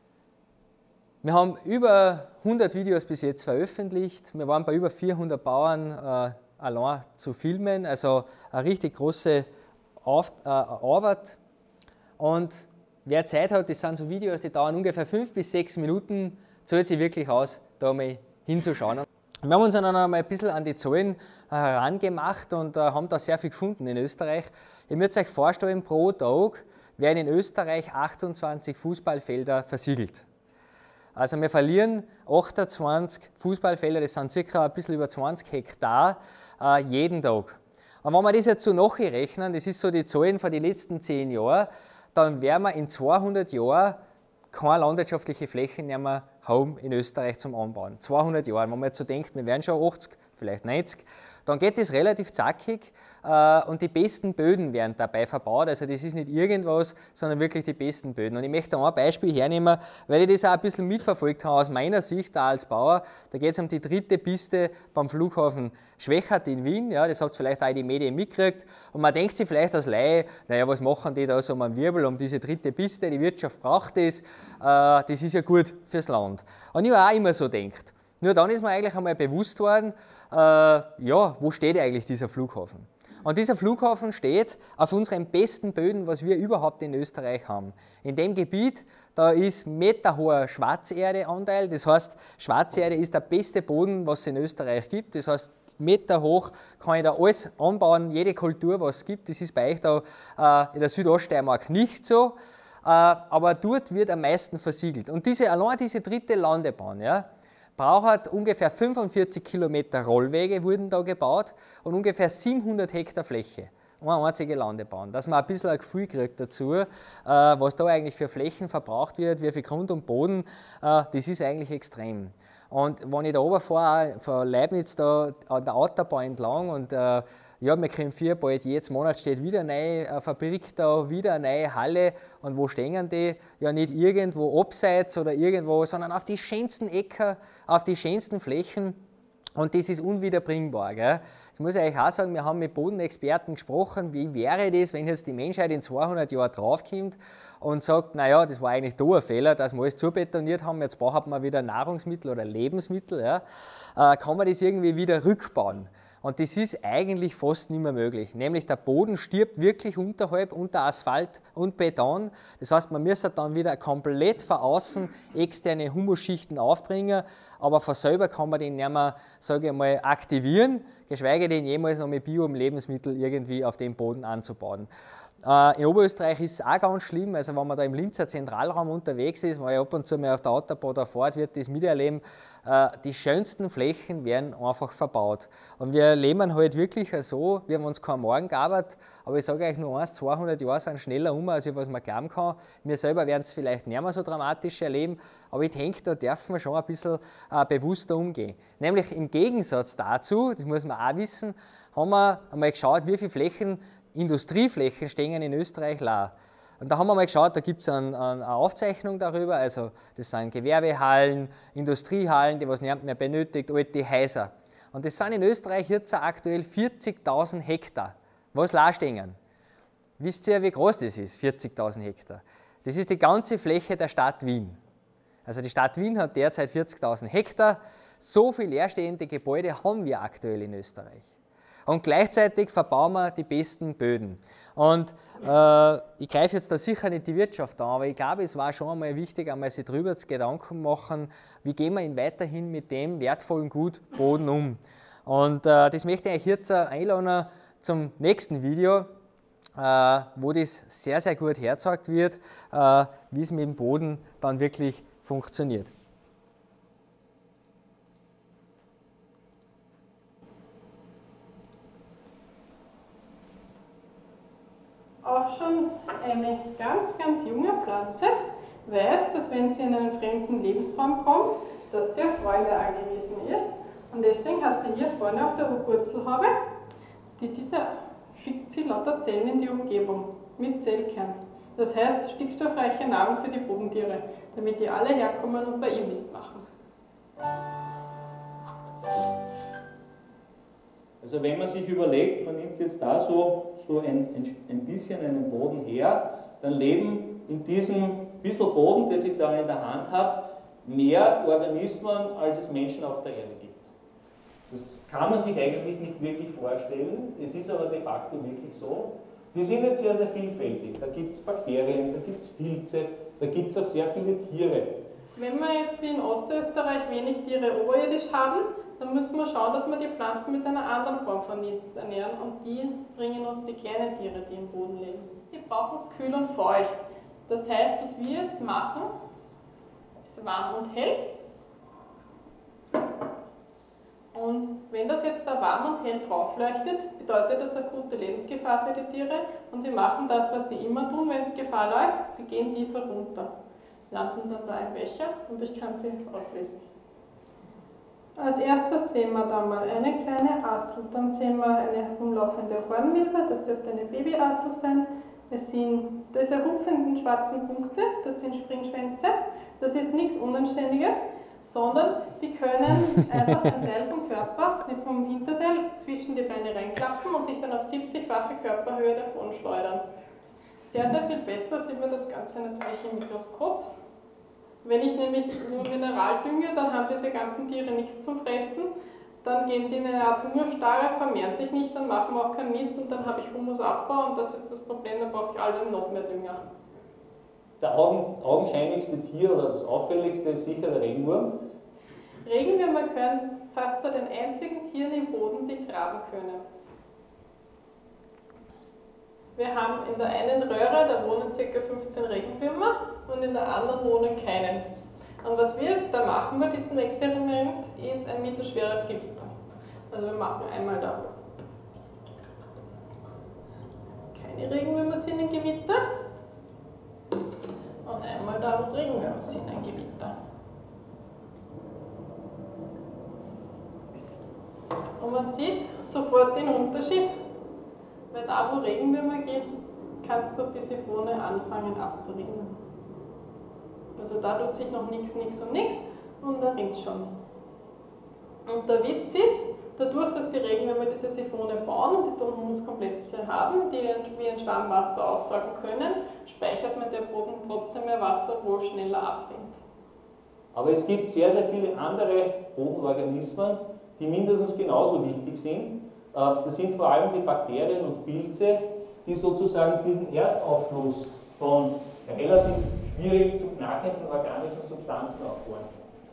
B: Wir haben über hundert Videos bis jetzt veröffentlicht. Wir waren bei über vierhundert Bauern äh, allein zu filmen, also eine richtig große Auf, äh, Arbeit. Und wer Zeit hat, das sind so Videos, die dauern ungefähr fünf bis sechs Minuten, zahlt sich wirklich aus, da mal hinzuschauen. Wir haben uns dann einmal ein bisschen an die Zahlen äh, herangemacht und äh, haben da sehr viel gefunden in Österreich. Ihr müsst euch vorstellen, pro Tag werden in Österreich achtundzwanzig Fußballfelder versiegelt. Also wir verlieren achtundzwanzig Fußballfelder, das sind circa ein bisschen über zwanzig Hektar, äh, jeden Tag. Und wenn wir das jetzt so nachrechnen, das ist so die Zahlen von den letzten zehn Jahren, dann werden wir in zweihundert Jahren keine landwirtschaftliche Fläche mehr haben in Österreich zum Anbauen. zweihundert Jahre. Wenn man jetzt so denkt, wir werden schon achtzig, vielleicht neunzig. Dann geht es relativ zackig äh, und die besten Böden werden dabei verbaut. Also das ist nicht irgendwas, sondern wirklich die besten Böden. Und ich möchte da ein Beispiel hernehmen, weil ich das auch ein bisschen mitverfolgt habe aus meiner Sicht, da als Bauer. Da geht es um die dritte Piste beim Flughafen Schwechat in Wien. Ja, das habt ihr vielleicht auch in die Medien mitgekriegt. Und man denkt sich vielleicht als Laie, naja, was machen die da so um einen Wirbel, um diese dritte Piste? Die Wirtschaft braucht das. Äh, das ist ja gut fürs Land. Und ich habe auch immer so gedacht. Nur dann ist mir eigentlich einmal bewusst worden, äh, ja, wo steht eigentlich dieser Flughafen? Und dieser Flughafen steht auf unseren besten Böden, was wir überhaupt in Österreich haben. In dem Gebiet, da ist meterhoher Schwarzerdeanteil, das heißt, Schwarzerde ist der beste Boden, was es in Österreich gibt. Das heißt, Meter hoch kann ich da alles anbauen, jede Kultur, was es gibt. Das ist bei euch da äh, in der Südoststeiermark nicht so, äh, aber dort wird am meisten versiegelt. Und diese, allein diese dritte Landebahn, ja, braucht ungefähr fünfundvierzig Kilometer Rollwege, wurden da gebaut und ungefähr siebenhundert Hektar Fläche. Eine einzige Landebahn. Dass man ein bisschen ein Gefühl kriegt dazu, äh, was da eigentlich für Flächen verbraucht wird, wie viel Grund und Boden, äh, das ist eigentlich extrem. Und wenn ich da oben fahre, von Leibniz da an der Autobahn entlang und äh, ja, wir kriegen vier, bald jedes Monat steht wieder eine neue Fabrik da, wieder eine neue Halle. Und wo stehen die? Ja, nicht irgendwo abseits oder irgendwo, sondern auf die schönsten Äcker, auf die schönsten Flächen. Und das ist unwiederbringbar. Gell? Das muss ich euch auch sagen, wir haben mit Bodenexperten gesprochen, wie wäre das, wenn jetzt die Menschheit in zweihundert Jahren draufkommt und sagt, naja, das war eigentlich da ein Fehler, dass wir alles zubetoniert haben, jetzt braucht man wieder Nahrungsmittel oder Lebensmittel, ja? äh, kann man das irgendwie wieder rückbauen. Und das ist eigentlich fast nicht mehr möglich. Nämlich der Boden stirbt wirklich unterhalb, unter Asphalt und Beton. Das heißt, man müsste dann wieder komplett von außen externe Humusschichten aufbringen, aber von selber kann man den nicht mehr, sage ich mal, aktivieren, geschweige denn jemals noch mit Bio-Lebensmittel irgendwie auf den Boden anzubauen. In Oberösterreich ist es auch ganz schlimm, also wenn man da im Linzer Zentralraum unterwegs ist, weil ich ab und zu mal auf der Autobahn da fahrt, wird das miterleben, die schönsten Flächen werden einfach verbaut. Und wir leben halt wirklich so, wir haben uns keinen Morgen gearbeitet, aber ich sage euch nur eins, zweihundert Jahre sind schneller um, als was man glauben kann. Wir selber werden es vielleicht nicht mehr so dramatisch erleben, aber ich denke, da dürfen wir schon ein bisschen äh, bewusster umgehen. Nämlich im Gegensatz dazu, das muss man auch wissen, haben wir einmal geschaut, wie viele Flächen Industrieflächen stehen in Österreich leer. Und da haben wir mal geschaut, da gibt es ein, ein, eine Aufzeichnung darüber, also das sind Gewerbehallen, Industriehallen, die was niemand mehr benötigt, alte Häuser. Und das sind in Österreich jetzt aktuell vierzigtausend Hektar, was leer stehen. Wisst ihr, wie groß das ist, vierzigtausend Hektar? Das ist die ganze Fläche der Stadt Wien. Also die Stadt Wien hat derzeit vierzigtausend Hektar, so viele leerstehende Gebäude haben wir aktuell in Österreich. Und gleichzeitig verbauen wir die besten Böden. Und äh, ich greife jetzt da sicher nicht die Wirtschaft an, aber ich glaube, es war schon einmal wichtig, einmal sich darüber zu Gedanken machen, wie gehen wir ihn weiterhin mit dem wertvollen Gut Boden um. Und äh, das möchte ich euch jetzt einladen zum nächsten Video, äh, wo das sehr, sehr gut hergezeigt wird, äh, wie es mit dem Boden dann wirklich funktioniert.
C: Auch schon eine ganz, ganz junge Pflanze weiß, dass wenn sie in einen fremden Lebensraum kommt, dass sie auf Freunde angewiesen ist. Und deswegen hat sie hier vorne auf der Wurzelhaube, die diese schickt sie lauter Zellen in die Umgebung mit Zellkern. Das heißt, stickstoffreiche Nahrung für die Bodentiere, damit die alle herkommen und bei ihr Mist machen.
D: Also wenn man sich überlegt, man nimmt jetzt da so, so ein, ein, ein bisschen einen Boden her, dann leben in diesem bisschen Boden, das ich da in der Hand habe, mehr Organismen, als es Menschen auf der Erde gibt. Das kann man sich eigentlich nicht wirklich vorstellen, es ist aber de facto wirklich so. Die sind jetzt sehr, sehr vielfältig. Da gibt es Bakterien, da gibt es Pilze, da gibt es auch sehr viele Tiere.
C: Wenn wir jetzt wie in Ostösterreich wenig Tiere oberirdisch haben, dann müssen wir schauen, dass wir die Pflanzen mit einer anderen Form von Nist ernähren und die bringen uns die kleinen Tiere, die im Boden leben. Die brauchen es kühl und feucht. Das heißt, was wir jetzt machen, ist warm und hell. Und wenn das jetzt da warm und hell drauf leuchtet, bedeutet das akute Lebensgefahr für die Tiere und sie machen das, was sie immer tun, wenn es Gefahr läuft, sie gehen tiefer runter, landen dann da im Becher und ich kann sie auslesen. Als erstes sehen wir da mal eine kleine Assel, dann sehen wir eine herumlaufende Hornmilbe, das dürfte eine Babyassel sein. Wir sehen diese hupfenden schwarzen Punkte, das sind Springschwänze. Das ist nichts Unanständiges, sondern die können einfach einen Teil vom Körper, vom Hinterteil, zwischen die Beine reinklappen und sich dann auf siebzigfache Körperhöhe davon schleudern. Sehr, sehr viel besser sieht man das Ganze natürlich im Mikroskop. Wenn ich nämlich nur Mineral dünge, dann haben diese ganzen Tiere nichts zum Fressen, dann gehen die in eine Art Hungerstarre, vermehren sich nicht, dann machen wir auch keinen Mist und dann habe ich Humusabbau und das ist das Problem, dann brauche ich alle noch mehr Dünger.
D: Der augen, augenscheinlichste Tier oder das auffälligste ist sicher der Regenwurm.
C: Regenwürmer gehören fast zu den einzigen Tieren im Boden, die graben können. Wir haben in der einen Röhre, da wohnen ca. fünfzehn Regenwürmer und in der anderen wohnen keinen. Und was wir jetzt da machen bei diesem Experiment, ist ein mittelschweres Gewitter. Also wir machen einmal da keine Regenwürmer sind ein Gewitter und einmal da, wo Regenwürmer sind ein Gewitter. Und man sieht sofort den Unterschied, weil da, wo Regenwürmer gehen, kannst du die Siphone anfangen abzurinnen. Also da tut sich noch nichts, nichts und nichts und da rinnt es schon. Und der Witz ist, dadurch, dass die Regenwürmer diese Siphone bauen und die Tonhumuskomplexe haben, die wie ein Schwamm Wasser aussaugen können, speichert man der Boden trotzdem mehr Wasser, obwohl schneller abrinnt.
D: Aber es gibt sehr, sehr viele andere Bodenorganismen, die mindestens genauso wichtig sind. Das sind vor allem die Bakterien und Pilze, die sozusagen diesen Erstaufschluss von relativ schwierig zu knackenden organischen Substanzen aufbauen.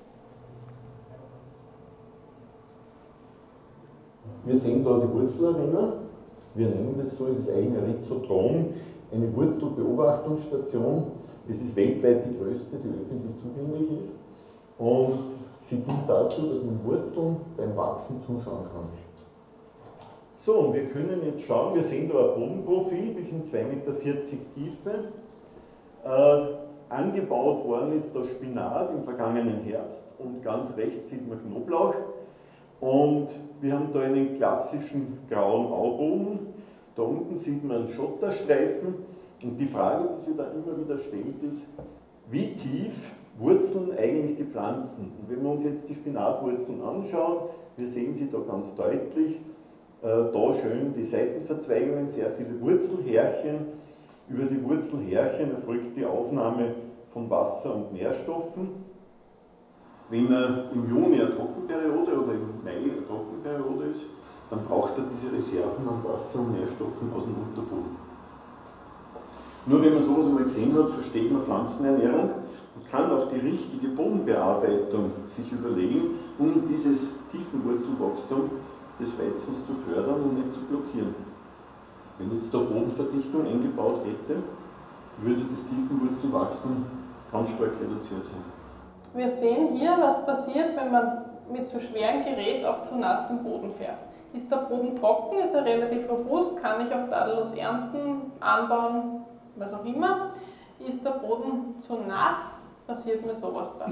E: Wir sehen da die Wurzelarena. Wir nennen das so, es ist eigentlich ein Rhizodrom, eine Wurzelbeobachtungsstation. Es ist weltweit die größte, die öffentlich zugänglich ist. Und sie dient dazu, dass man Wurzeln beim Wachsen zuschauen kann. So, und wir können jetzt schauen, wir sehen da ein Bodenprofil bis in zwei Meter vierzig Tiefe. Äh, angebaut worden ist da Spinat im vergangenen Herbst und ganz rechts sieht man Knoblauch. Und wir haben da einen klassischen grauen Auboden. Da unten sieht man einen Schotterstreifen. Und die Frage, die sich da immer wieder stellt, ist, wie tief wurzeln eigentlich die Pflanzen? Und wenn wir uns jetzt die Spinatwurzeln anschauen, wir sehen sie da ganz deutlich. Äh, da schön die Seitenverzweigungen, sehr viele Wurzelhärchen. Über die Wurzelhärchen erfolgt die Aufnahme von Wasser und Nährstoffen. Wenn er im Juni eine Trockenperiode oder im Mai eine Trockenperiode ist, dann braucht er diese Reserven an Wasser und Nährstoffen aus dem Unterboden. Nur wenn man sowas einmal gesehen hat, versteht man Pflanzenernährung und kann auch die richtige Bodenbearbeitung sich überlegen, um dieses Tiefenwurzelwachstum des Weizens zu fördern und nicht zu blockieren. Wenn jetzt da Bodenverdichtung eingebaut hätte, würde das Tiefenwurzelwachstum ganz stark reduziert sein.
C: Wir sehen hier, was passiert, wenn man mit so schwerem Gerät auf zu nassem Boden fährt. Ist der Boden trocken, ist er relativ robust, kann ich auch tadellos ernten, anbauen, was auch immer. Ist der Boden zu nass, passiert mir sowas dann.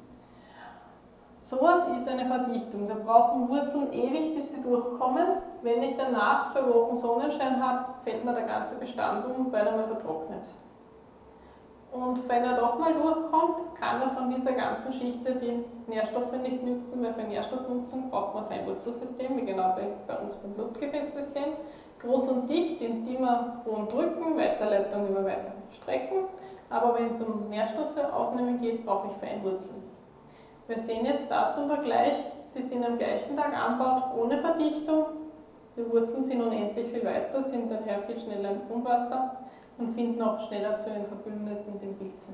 C: Sowas ist eine Verdichtung. Da brauchen Wurzeln ewig, bis sie durchkommen. Wenn ich danach zwei Wochen Sonnenschein habe, fällt mir der ganze Bestand um, weil er mal vertrocknet. Und wenn er doch mal durchkommt, kann er von dieser ganzen Schicht die Nährstoffe nicht nutzen, weil für Nährstoffnutzung braucht man Feinwurzelsystem, wie genau bei, bei uns beim Blutgefäßsystem. Groß und dick, den Dimmer hohen drücken, Weiterleitung über weite Strecken. Aber wenn es um Nährstoffe aufnehmen geht, brauche ich Feinwurzeln. Wir sehen jetzt da zum Vergleich, die sind am gleichen Tag angebaut, ohne Verdichtung. Die Wurzeln sind unendlich viel weiter, sind daher viel schneller im Grundwasser und finden auch schneller zu den Verbündeten und den Pilzen.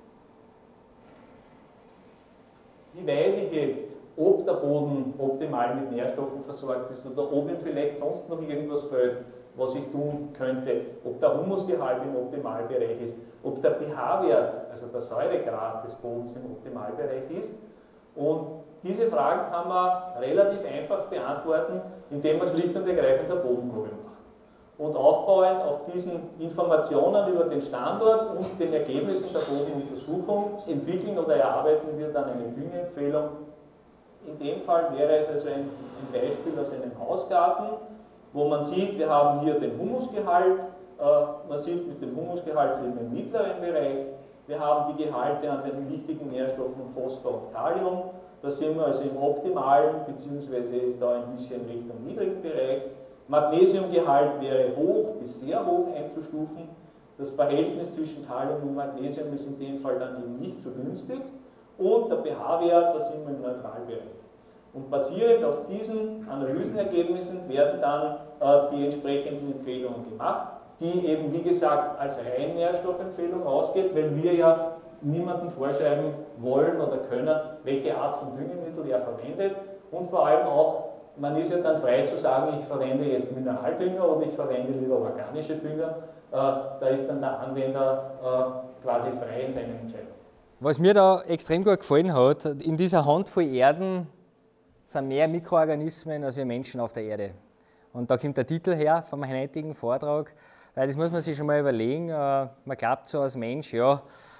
D: Wie weiß ich jetzt, ob der Boden optimal mit Nährstoffen versorgt ist oder ob ihm vielleicht sonst noch irgendwas fehlt, was ich tun könnte, ob der Humusgehalt im Optimalbereich ist, ob der pH-Wert, also der Säuregrad des Bodens im Optimalbereich ist. Und diese Fragen kann man relativ einfach beantworten, indem man schlicht und ergreifend eine Bodenprobe macht. Und aufbauend auf diesen Informationen über den Standort und den Ergebnissen der Bodenuntersuchung entwickeln oder erarbeiten wir dann eine Düngeempfehlung In dem Fall wäre es also ein, ein Beispiel aus einem Hausgarten, wo man sieht, wir haben hier den Humusgehalt, äh, man sieht mit dem Humusgehalt sind wir im mittleren Bereich, wir haben die Gehalte an den wichtigen Nährstoffen Phosphor und Kalium, da sind wir also im optimalen, beziehungsweise da ein bisschen Richtung niedrigen Bereich. Magnesiumgehalt wäre hoch bis sehr hoch einzustufen. Das Verhältnis zwischen Kalium und Magnesium ist in dem Fall dann eben nicht so günstig. Und der pH-Wert, da sind wir im Neutralbereich. Und basierend auf diesen Analysenergebnissen werden dann äh, die entsprechenden Empfehlungen gemacht, die eben, wie gesagt, als rein Nährstoffempfehlung ausgeht, weil wir ja niemandem vorschreiben wollen oder können, welche Art von Düngemittel er verwendet. Und vor allem auch, man ist ja dann frei zu sagen, ich verwende jetzt Mineraldünger oder ich verwende lieber organische Dünger. Äh, da ist dann der Anwender äh, quasi frei in seinen Entscheidungen.
B: Was mir da extrem gut gefallen hat, in dieser Handvoll Erden sind mehr Mikroorganismen als wir Menschen auf der Erde. Und da kommt der Titel her vom heutigen Vortrag, weil das muss man sich schon mal überlegen. Äh, man glaubt so als Mensch, ja,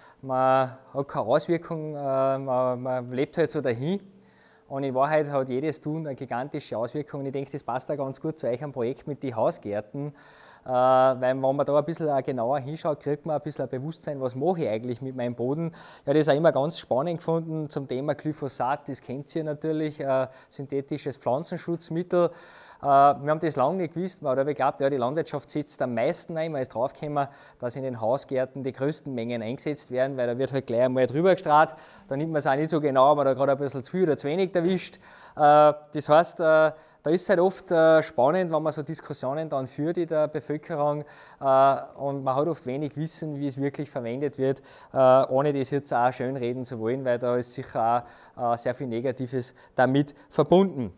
B: man hat keine Auswirkung, äh, man, man lebt halt so dahin. Und in Wahrheit hat jedes Tun eine gigantische Auswirkung. Und ich denke, das passt da ganz gut zu euch am Projekt mit den Hausgärten. Äh, weil wenn man da ein bisschen genauer hinschaut, kriegt man ein bisschen ein Bewusstsein, was mache ich eigentlich mit meinem Boden. Ja, das ist auch immer ganz spannend gefunden zum Thema Glyphosat, das kennt ihr natürlich, äh, synthetisches Pflanzenschutzmittel. Äh, wir haben das lange nicht gewusst, man hat aber geglaubt, ja, die Landwirtschaft setzt am meisten ein. Man ist draufgekommen, dass in den Hausgärten die größten Mengen eingesetzt werden, weil da wird halt gleich einmal drüber gestrahlt. Da nimmt man es auch nicht so genau, ob man da gerade ein bisschen zu viel oder zu wenig erwischt. Äh, das heißt, äh, da ist es halt oft äh, spannend, wenn man so Diskussionen dann führt in der Bevölkerung äh, und man hat oft wenig Wissen, wie es wirklich verwendet wird, äh, ohne das jetzt auch schönreden zu wollen, weil da ist sicher auch äh, sehr viel Negatives damit verbunden.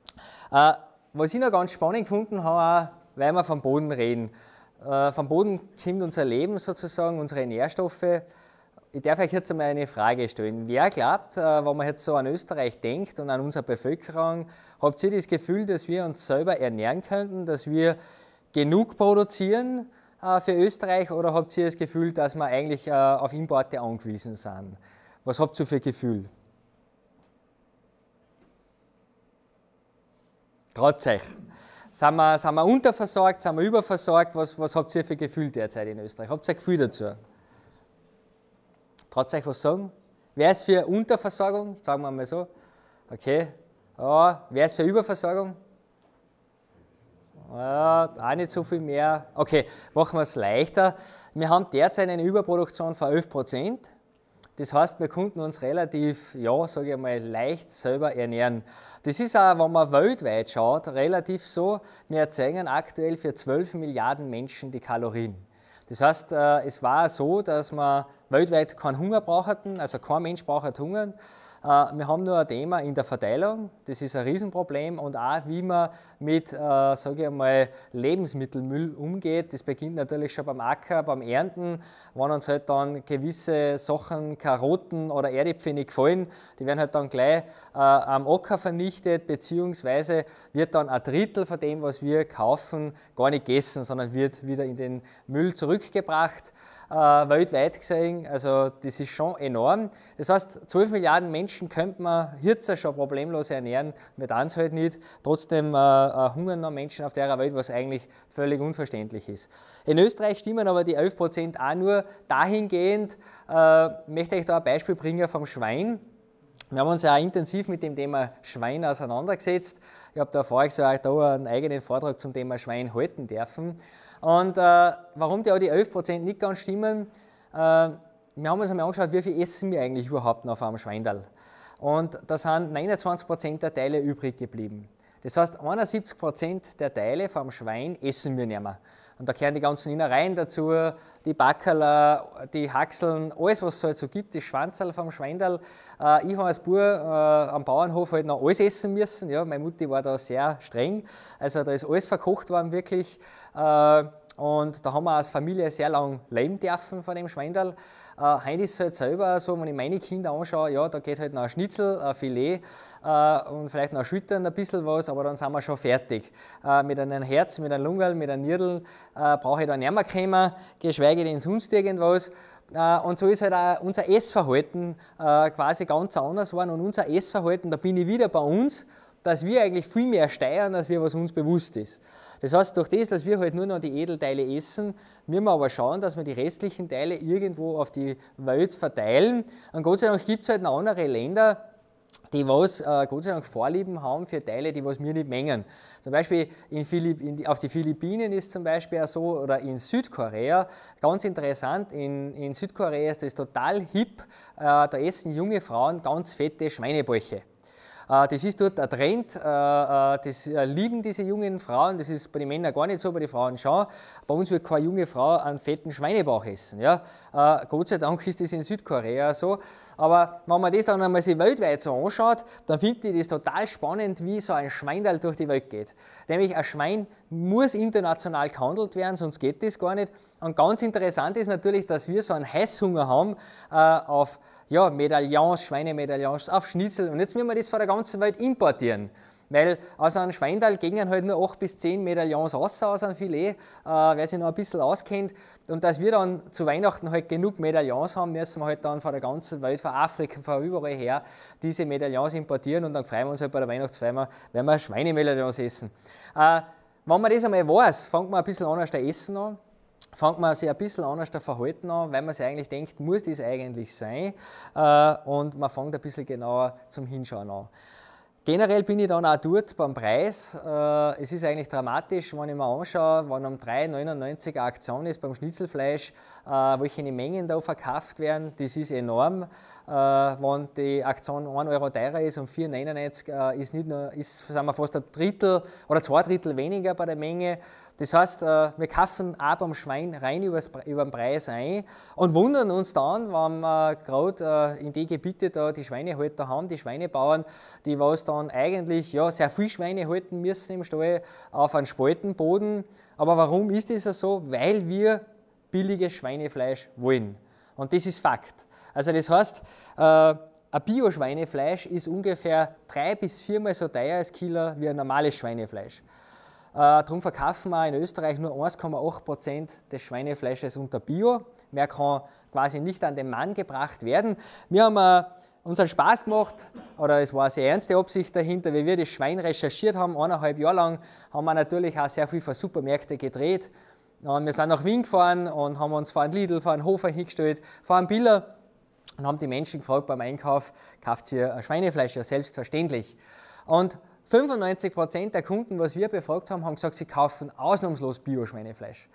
B: Äh, was ich noch ganz spannend gefunden habe, auch, weil wir vom Boden reden. Äh, vom Boden kommt unser Leben sozusagen, unsere Nährstoffe. Ich darf euch jetzt einmal eine Frage stellen. Wer glaubt, wenn man jetzt so an Österreich denkt und an unsere Bevölkerung, habt ihr das Gefühl, dass wir uns selber ernähren könnten, dass wir genug produzieren für Österreich, oder habt ihr das Gefühl, dass wir eigentlich auf Importe angewiesen sind? Was habt ihr für ein Gefühl? Graut euch. Sind wir, sind wir unterversorgt, sind wir überversorgt? Was, was habt ihr für ein Gefühl derzeit in Österreich? Habt ihr ein Gefühl dazu? Traut euch was sagen? Wer ist für Unterversorgung? Sagen wir mal so. Okay. Ja, wer ist für Überversorgung? Ja, auch nicht so viel mehr. Okay, machen wir es leichter. Wir haben derzeit eine Überproduktion von elf Prozent. Das heißt, wir konnten uns relativ, ja, sage ich mal, leicht selber ernähren. Das ist auch, wenn man weltweit schaut, relativ so. Wir erzeugen aktuell für zwölf Milliarden Menschen die Kalorien. Das heißt, es war so, dass wir weltweit keinen Hunger brauchten, also kein Mensch braucht Hunger. Wir haben nur ein Thema in der Verteilung, das ist ein Riesenproblem, und auch wie man mit, äh, sage ich mal, Lebensmittelmüll umgeht. Das beginnt natürlich schon beim Acker, beim Ernten, wenn uns halt dann gewisse Sachen, Karotten oder Erdäpfel nicht gefallen, die werden halt dann gleich äh, am Acker vernichtet, beziehungsweise wird dann ein Drittel von dem, was wir kaufen, gar nicht gegessen, sondern wird wieder in den Müll zurückgebracht. Äh, weltweit gesehen, also das ist schon enorm. Das heißt, zwölf Milliarden Menschen könnte man jetzt schon problemlos ernähren, wir tun es halt nicht. Trotzdem äh, äh, hungern noch Menschen auf der Welt, was eigentlich völlig unverständlich ist. In Österreich stimmen aber die elf Prozent auch nur dahingehend. Äh, möchte ich da ein Beispiel bringen vom Schwein. Wir haben uns ja auch intensiv mit dem Thema Schwein auseinandergesetzt. Ich habe da vorher so auch da einen eigenen Vortrag zum Thema Schwein halten dürfen. Und äh, warum die auch die elf Prozent nicht ganz stimmen, äh, wir haben uns einmal angeschaut, wie viel essen wir eigentlich überhaupt noch auf einem Schweindal. Und da sind neunundzwanzig Prozent der Teile übrig geblieben. Das heißt, einundsiebzig Prozent der Teile vom Schwein essen wir nicht mehr. Und da gehören die ganzen Innereien dazu, die Backerl, die Haxeln, alles was es halt so gibt, die Schwanzerl vom Schweindal. Äh, ich habe als Bub äh, am Bauernhof halt noch alles essen müssen. Ja, meine Mutti war da sehr streng. Also da ist alles verkocht worden wirklich. Äh, und da haben wir als Familie sehr lange leben dürfen von dem Schweindal. Äh, heute ist es halt selber so, wenn ich meine Kinder anschaue, ja, da geht halt noch ein Schnitzel, ein Filet äh, und vielleicht noch ein Schüttern, ein bisschen was, aber dann sind wir schon fertig. Äh, mit einem Herz, mit einem Lungerl, mit einem Nierl äh, brauche ich da nicht mehr kommen, geschweige denn sonst irgendwas. Äh, und so ist halt auch unser Essverhalten äh, quasi ganz anders geworden. Und unser Essverhalten, da bin ich wieder bei uns, dass wir eigentlich viel mehr steuern, als wir, was uns bewusst ist. Das heißt, durch das, dass wir halt nur noch die Edelteile essen, müssen wir aber schauen, dass wir die restlichen Teile irgendwo auf die Welt verteilen. Und Gott sei Dank gibt es halt noch andere Länder, die was äh, Gott sei Dank Vorlieben haben für Teile, die was wir nicht mengen. Zum Beispiel in Philipp, in, auf die Philippinen ist zum Beispiel auch so, oder in Südkorea, ganz interessant, in, in Südkorea ist das total hip, äh, da essen junge Frauen ganz fette Schweinebäuche. Das ist dort ein Trend, das lieben diese jungen Frauen, das ist bei den Männern gar nicht so, bei den Frauen schon. Bei uns wird keine junge Frau einen fetten Schweinebauch essen. Ja? Gott sei Dank ist das in Südkorea so. Aber wenn man das dann einmal sich weltweit so anschaut, dann finde ich das total spannend, wie so ein Schweindal durch die Welt geht. Nämlich ein Schwein muss international gehandelt werden, sonst geht das gar nicht. Und ganz interessant ist natürlich, dass wir so einen Heißhunger haben auf ja, Medaillons, Schweinemedaillons, auf Schnitzel. Und jetzt müssen wir das von der ganzen Welt importieren. Weil aus einem Schweindal gingen halt nur acht bis zehn Medaillons raus aus einem Filet, äh, wer sich noch ein bisschen auskennt. Und dass wir dann zu Weihnachten halt genug Medaillons haben, müssen wir halt dann von der ganzen Welt, von Afrika, von überall her, diese Medaillons importieren. Und dann freuen wir uns halt bei der Weihnachtsfeier, wenn wir Schweinemedaillons essen. Äh, wenn man das einmal weiß, fängt man ein bisschen anders das Essen an. Fängt man sich ein bisschen anders das Verhalten an, weil man sich eigentlich denkt, muss das eigentlich sein? Äh, und man fängt ein bisschen genauer zum Hinschauen an. Generell bin ich dann auch dort beim Preis. Äh, es ist eigentlich dramatisch, wenn ich mir anschaue, wenn um drei neunundneunzig eine Aktion ist beim Schnitzelfleisch, äh, welche Mengen da verkauft werden, das ist enorm. Äh, wenn die Aktion ein Euro teurer ist und vier neunundneunzig äh, ist, nicht nur, ist sagen wir, fast ein Drittel oder zwei Drittel weniger bei der Menge. Das heißt, wir kaufen auch beim Schwein rein über den Preis ein und wundern uns dann, wenn wir gerade in die Gebiete da die Schweinehalter haben, die Schweinebauern, die was dann eigentlich ja, sehr viel Schweine halten müssen im Stall auf einem Spaltenboden. Aber warum ist das so? Weil wir billiges Schweinefleisch wollen. Und das ist Fakt. Also das heißt, ein Bio-Schweinefleisch ist ungefähr drei bis viermal so teuer als Kilo wie ein normales Schweinefleisch. Äh, darum verkaufen wir in Österreich nur eins Komma acht Prozent des Schweinefleisches unter Bio. Mehr kann quasi nicht an den Mann gebracht werden. Wir haben äh, unseren Spaß gemacht, oder es war eine sehr ernste Absicht dahinter, wie wir das Schwein recherchiert haben, eineinhalb Jahre lang, haben wir natürlich auch sehr viel für Supermärkte gedreht. Und wir sind nach Wien gefahren und haben uns vor einen Lidl, vor einen Hofer hingestellt, vor einen Biller und haben die Menschen gefragt beim Einkauf, kauft ihr Schweinefleisch? Ja, selbstverständlich. Und fünfundneunzig Prozent der Kunden, was wir befragt haben, haben gesagt, sie kaufen ausnahmslos Bio-Schweinefleisch.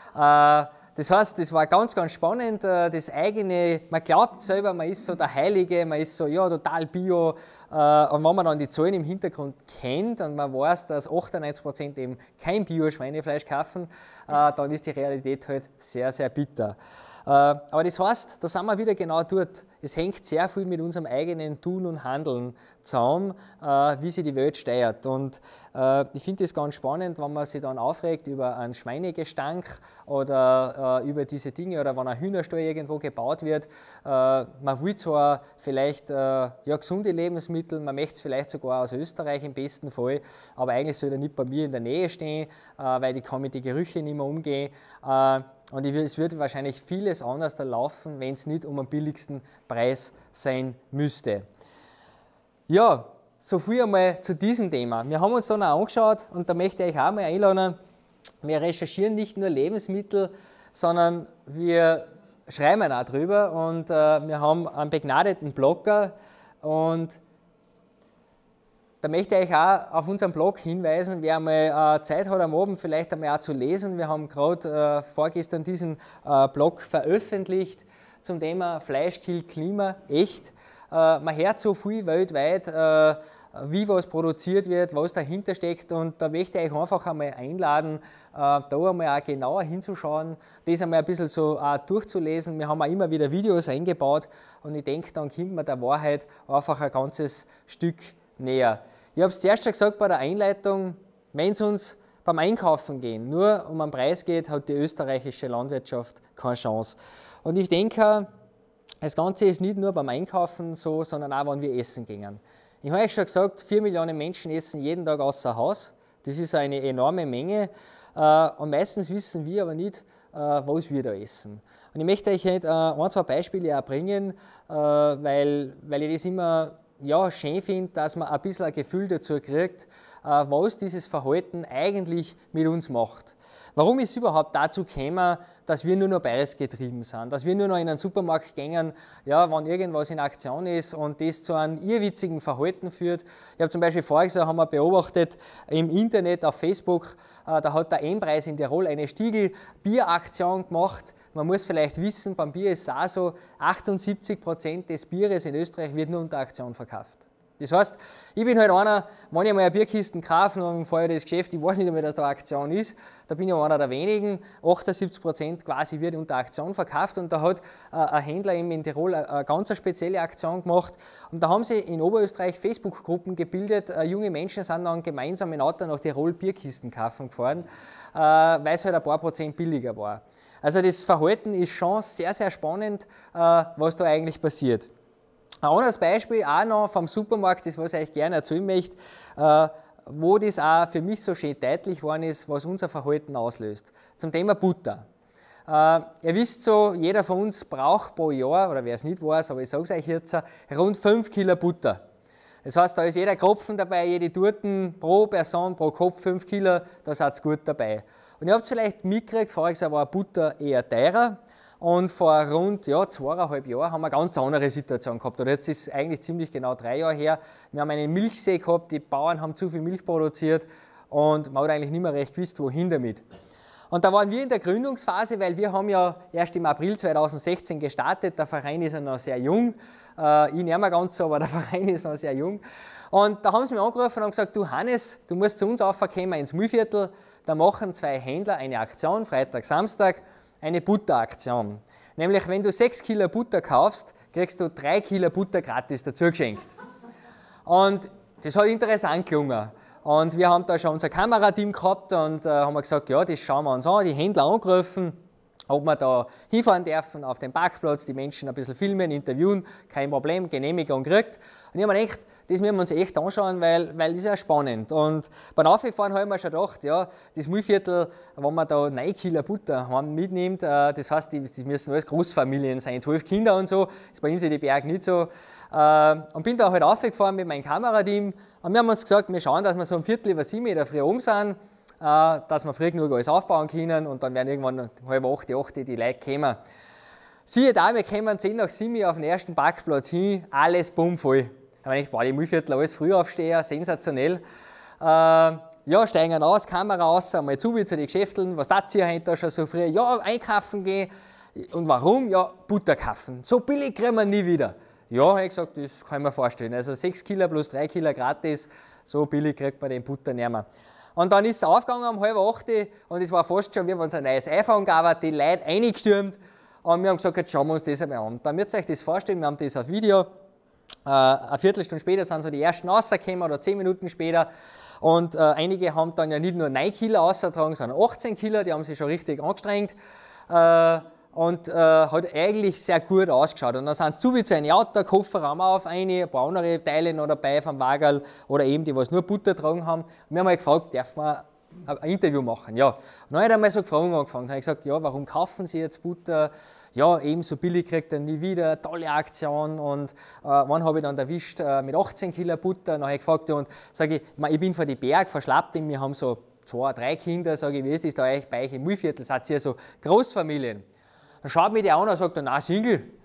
B: Äh, das heißt, das war ganz, ganz spannend, äh, das eigene, man glaubt selber, man ist so der Heilige, man ist so, ja, total Bio. Äh, und wenn man dann die Zahlen im Hintergrund kennt und man weiß, dass achtundneunzig Prozent eben kein Bio-Schweinefleisch kaufen, äh, dann ist die Realität halt sehr, sehr bitter. Äh, aber das heißt, da sind wir wieder genau dort. Es hängt sehr viel mit unserem eigenen Tun und Handeln zusammen, äh, wie sich die Welt steuert. Und äh, ich finde es ganz spannend, wenn man sich dann aufregt über einen Schweinegestank oder äh, über diese Dinge oder wenn ein Hühnerstall irgendwo gebaut wird. Äh, man will zwar vielleicht äh, ja, gesunde Lebensmittel, man möchte es vielleicht sogar aus Österreich im besten Fall, aber eigentlich soll er nicht bei mir in der Nähe stehen, äh, weil ich kann mit den Gerüchen nicht mehr umgehen. Äh, Und es wird wahrscheinlich vieles anders da laufen, wenn es nicht um den billigsten Preis sein müsste. Ja, so viel einmal zu diesem Thema. Wir haben uns dann auch angeschaut und da möchte ich euch auch mal einladen, wir recherchieren nicht nur Lebensmittel, sondern wir schreiben auch drüber und äh, wir haben einen begnadeten Blogger und da möchte ich euch auch auf unseren Blog hinweisen, wer mal äh, Zeit hat am Abend vielleicht einmal auch zu lesen. Wir haben gerade äh, vorgestern diesen äh, Blog veröffentlicht zum Thema Fleisch killt Klima, echt. Äh, man hört so viel weltweit, äh, wie was produziert wird, was dahinter steckt und da möchte ich euch einfach einmal einladen, äh, da einmal auch genauer hinzuschauen, das einmal ein bisschen so äh, durchzulesen. Wir haben auch immer wieder Videos eingebaut und ich denke, dann kommt man der Wahrheit einfach ein ganzes Stück näher. Ich habe es zuerst schon gesagt bei der Einleitung, wenn es uns beim Einkaufen gehen, nur um einen Preis geht, hat die österreichische Landwirtschaft keine Chance. Und ich denke, das Ganze ist nicht nur beim Einkaufen so, sondern auch, wenn wir essen gehen. Ich habe euch schon gesagt, vier Millionen Menschen essen jeden Tag außer Haus. Das ist eine enorme Menge. Und meistens wissen wir aber nicht, äh, was wir da essen. Und ich möchte euch halt, äh, ein, zwei Beispiele auch bringen, äh, weil, weil ich das immer ja, schön finde, dass man ein bisschen ein Gefühl dazu kriegt, äh, was dieses Verhalten eigentlich mit uns macht. Warum ist es überhaupt dazu gekommen, dass wir nur noch preisgetrieben sind, dass wir nur noch in einen Supermarkt gehen, ja, wenn irgendwas in Aktion ist und das zu einem irrwitzigen Verhalten führt. Ich habe zum Beispiel voriges Jahr haben wir beobachtet im Internet, auf Facebook, äh, da hat der M-Preis in Tirol eine Stiegel-Bier-Aktion gemacht. Man muss vielleicht wissen, beim Bier ist es auch so, achtundsiebzig Prozent des Bieres in Österreich wird nur unter Aktion verkauft. Das heißt, ich bin halt einer, wenn ich mal eine Bierkiste kaufe und fahre das Geschäft, ich weiß nicht, ob das da Aktion ist, da bin ich einer der wenigen, achtundsiebzig Prozent quasi wird unter Aktion verkauft und da hat äh, ein Händler in Tirol eine, eine ganz spezielle Aktion gemacht und da haben sie in Oberösterreich Facebook-Gruppen gebildet, äh, junge Menschen sind dann gemeinsam mit Auto nach Tirol Bierkisten kaufen gefahren, äh, weil es halt ein paar Prozent billiger war. Also das Verhalten ist schon sehr, sehr spannend, äh, was da eigentlich passiert. Ein anderes Beispiel auch noch vom Supermarkt, das was ich euch gerne erzählen möchte, äh, wo das auch für mich so schön deutlich geworden ist, was unser Verhalten auslöst. Zum Thema Butter. Äh, ihr wisst so, jeder von uns braucht pro Jahr, oder wer es nicht weiß, aber ich sage es euch jetzt, rund fünf Kilo Butter. Das heißt, da ist jeder Kropfen dabei, jede Torten pro Person, pro Kopf fünf Kilo, da seid ihr gut dabei. Und ihr habt es vielleicht mitgekriegt, voriges Jahr war Butter eher teurer. Und vor rund ja, zweieinhalb Jahren haben wir eine ganz andere Situation gehabt. Oder jetzt ist es eigentlich ziemlich genau drei Jahre her. Wir haben einen Milchsee gehabt, die Bauern haben zu viel Milch produziert und man hat eigentlich nicht mehr recht gewusst, wohin damit. Und da waren wir in der Gründungsphase, weil wir haben ja erst im April zweitausendsechzehn gestartet. Der Verein ist ja noch sehr jung. Äh, ich nicht mehr ganz so, aber der Verein ist noch sehr jung. Und da haben sie mich angerufen und haben gesagt, du Hannes, du musst zu uns raufkommen ins Mühlviertel. Da machen zwei Händler eine Aktion, Freitag, Samstag, eine Butteraktion. Nämlich, wenn du sechs Kilo Butter kaufst, kriegst du drei Kilo Butter gratis dazu geschenkt. Und das hat interessant gelungen. Und wir haben da schon unser Kamerateam gehabt und äh, haben gesagt, ja, das schauen wir uns an, die Händler angerufen, ob wir da hinfahren dürfen auf den Parkplatz, die Menschen ein bisschen filmen, interviewen, kein Problem, Genehmigung gekriegt. Und ich habe mir gedacht, das müssen wir uns echt anschauen, weil, weil das ist ja spannend. Und beim Auffahren habe ich mir schon gedacht, ja, das Mühlviertel, wenn man da neun Kilo Butter mitnimmt, äh, das heißt, die, die müssen alles Großfamilien sein, zwölf Kinder und so, das ist bei uns in die Berg nicht so. Äh, und bin da halt aufgefahren mit meinem Kamerateam und wir haben uns gesagt, wir schauen, dass wir so um Viertel über sieben in der Früh oben sind, äh, dass wir früh genug alles aufbauen können und dann werden irgendwann halb acht, acht die Leute kommen. Siehe da, wir kommen zehn nach sieben auf den ersten Parkplatz hin, alles bummvoll. Da habe ich gedacht, wow, die Mühlviertel, alles Frühaufsteher, sensationell. Äh, ja, steigen aus, Kamera raus, einmal zu zu den Geschäften, was tat ihr heute schon so früh? Ja, einkaufen gehen. Und warum? Ja, Butter kaufen. So billig kriegen wir nie wieder. Ja, habe ich gesagt, das kann ich mir vorstellen. Also sechs Kilo plus drei Kilo gratis, so billig kriegt man den Butter nicht mehr. Und dann ist es aufgegangen um halb acht und es war fast schon, wie wenn es ein neues iPhone gab, die Leute reingestürmt. Und wir haben gesagt, jetzt schauen wir uns das einmal an. Dann müsst ihr euch das vorstellen, wir haben das auf Video. Äh, eine Viertelstunde später sind so die ersten rausgekommen oder zehn Minuten später. Und äh, einige haben dann ja nicht nur neun Kilo rausgetragen, sondern achtzehn Kilo, die haben sich schon richtig angestrengt. Äh, und äh, hat eigentlich sehr gut ausgeschaut. Und dann sind sie zu wie zu einem Auto, Kofferraum auf, eine, ein paar andere Teile noch dabei vom Wagerl oder eben die, was nur Butter getragen haben. Und wir haben halt gefragt, darf man ein Interview machen? Ja. Und dann hat er mal so Fragen angefangen. Dann habe ich gesagt, ja, warum kaufen Sie jetzt Butter? Ja, eben so billig kriegt er nie wieder, tolle Aktion. Und äh, wann habe ich dann erwischt äh, mit achtzehn Kilo Butter? Dann habe ich gefragt und sage ich, ich bin von den Berg verschlappt, wir haben so zwei, drei Kinder, sage ich, wie ist das da eigentlich bei euch im Mühlviertel? Seid ihr so Großfamilien? Dann schaut mich der an und sagt, na, Single. äh,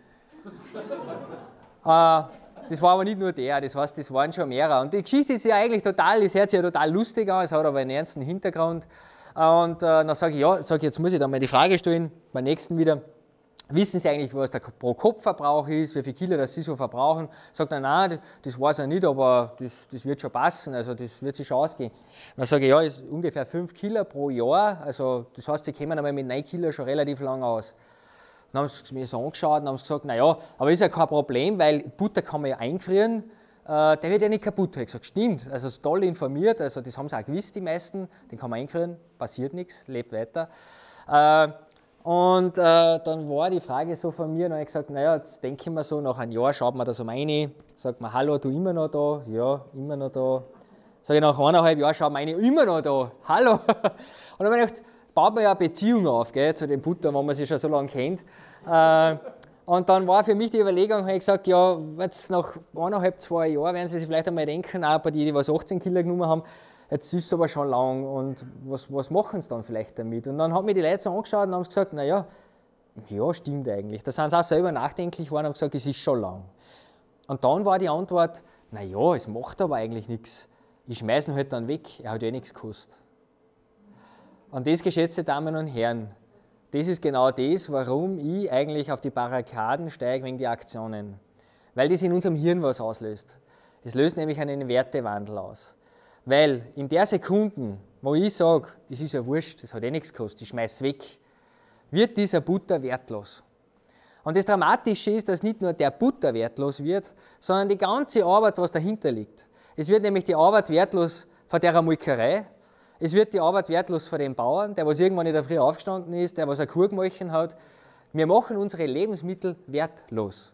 B: das war aber nicht nur der, das heißt, das waren schon mehrere. Und die Geschichte ist ja eigentlich total, das hört sich ja total lustig an, es hat aber einen ernsten Hintergrund. Und äh, dann sage ich, ja, sag ich, jetzt muss ich dann mal die Frage stellen, beim nächsten wieder. Wissen Sie eigentlich, was der Pro-Kopf-Verbrauch ist, wie viele Kilo das Sie so verbrauchen? Sagt er, nein, das weiß er nicht, aber das, das wird schon passen, also das wird sich schon ausgehen. Dann sage ich, ja, das ist ungefähr fünf Kilo pro Jahr, also das heißt, Sie kommen einmal mit neun Kilo schon relativ lang aus. Dann haben sie mir so angeschaut und haben gesagt, naja, aber ist ja kein Problem, weil Butter kann man ja einfrieren, äh, der wird ja nicht kaputt. Ich habe gesagt, stimmt, also ist toll informiert, also das haben sie auch gewusst, die meisten, den kann man einfrieren, passiert nichts, lebt weiter. Äh, und äh, dann war die Frage so von mir, und dann habe ich gesagt, naja, jetzt denke ich mir so, nach einem Jahr schaut man da so rein, sagt man, hallo, du immer noch da? Ja, immer noch da. Sage ich, nach eineinhalb Jahren schaut man rein, immer noch da, hallo. Und dann habe ich gedacht, baut man ja eine Beziehung auf, gell, zu den Butter, wenn man sie schon so lange kennt. Äh, und dann war für mich die Überlegung, habe ich gesagt, ja, jetzt nach eineinhalb, zwei Jahren werden sie sich vielleicht einmal denken, auch bei denen, die was achtzehn Kilo genommen haben, jetzt ist es aber schon lang und was, was machen sie dann vielleicht damit? Und dann haben mir die Leute so angeschaut und haben gesagt, naja, ja, stimmt eigentlich. Da sind sie auch selber nachdenklich geworden und haben gesagt, es ist schon lang. Und dann war die Antwort, naja, es macht aber eigentlich nichts. Ich schmeiße ihn halt dann weg, er hat eh nichts gekostet. Und das, geschätzte Damen und Herren, das ist genau das, warum ich eigentlich auf die Barrikaden steige wegen der Aktionen. Weil das in unserem Hirn was auslöst. Es löst nämlich einen Wertewandel aus. Weil in der Sekunde, wo ich sage, es ist ja wurscht, es hat eh nichts gekostet, ich schmeiße es weg, wird dieser Butter wertlos. Und das Dramatische ist, dass nicht nur der Butter wertlos wird, sondern die ganze Arbeit, was dahinter liegt. Es wird nämlich die Arbeit wertlos von der Molkerei, es wird die Arbeit wertlos von dem Bauern, der was irgendwann in der Früh aufgestanden ist, der was eine Kuh gemolken hat. Wir machen unsere Lebensmittel wertlos.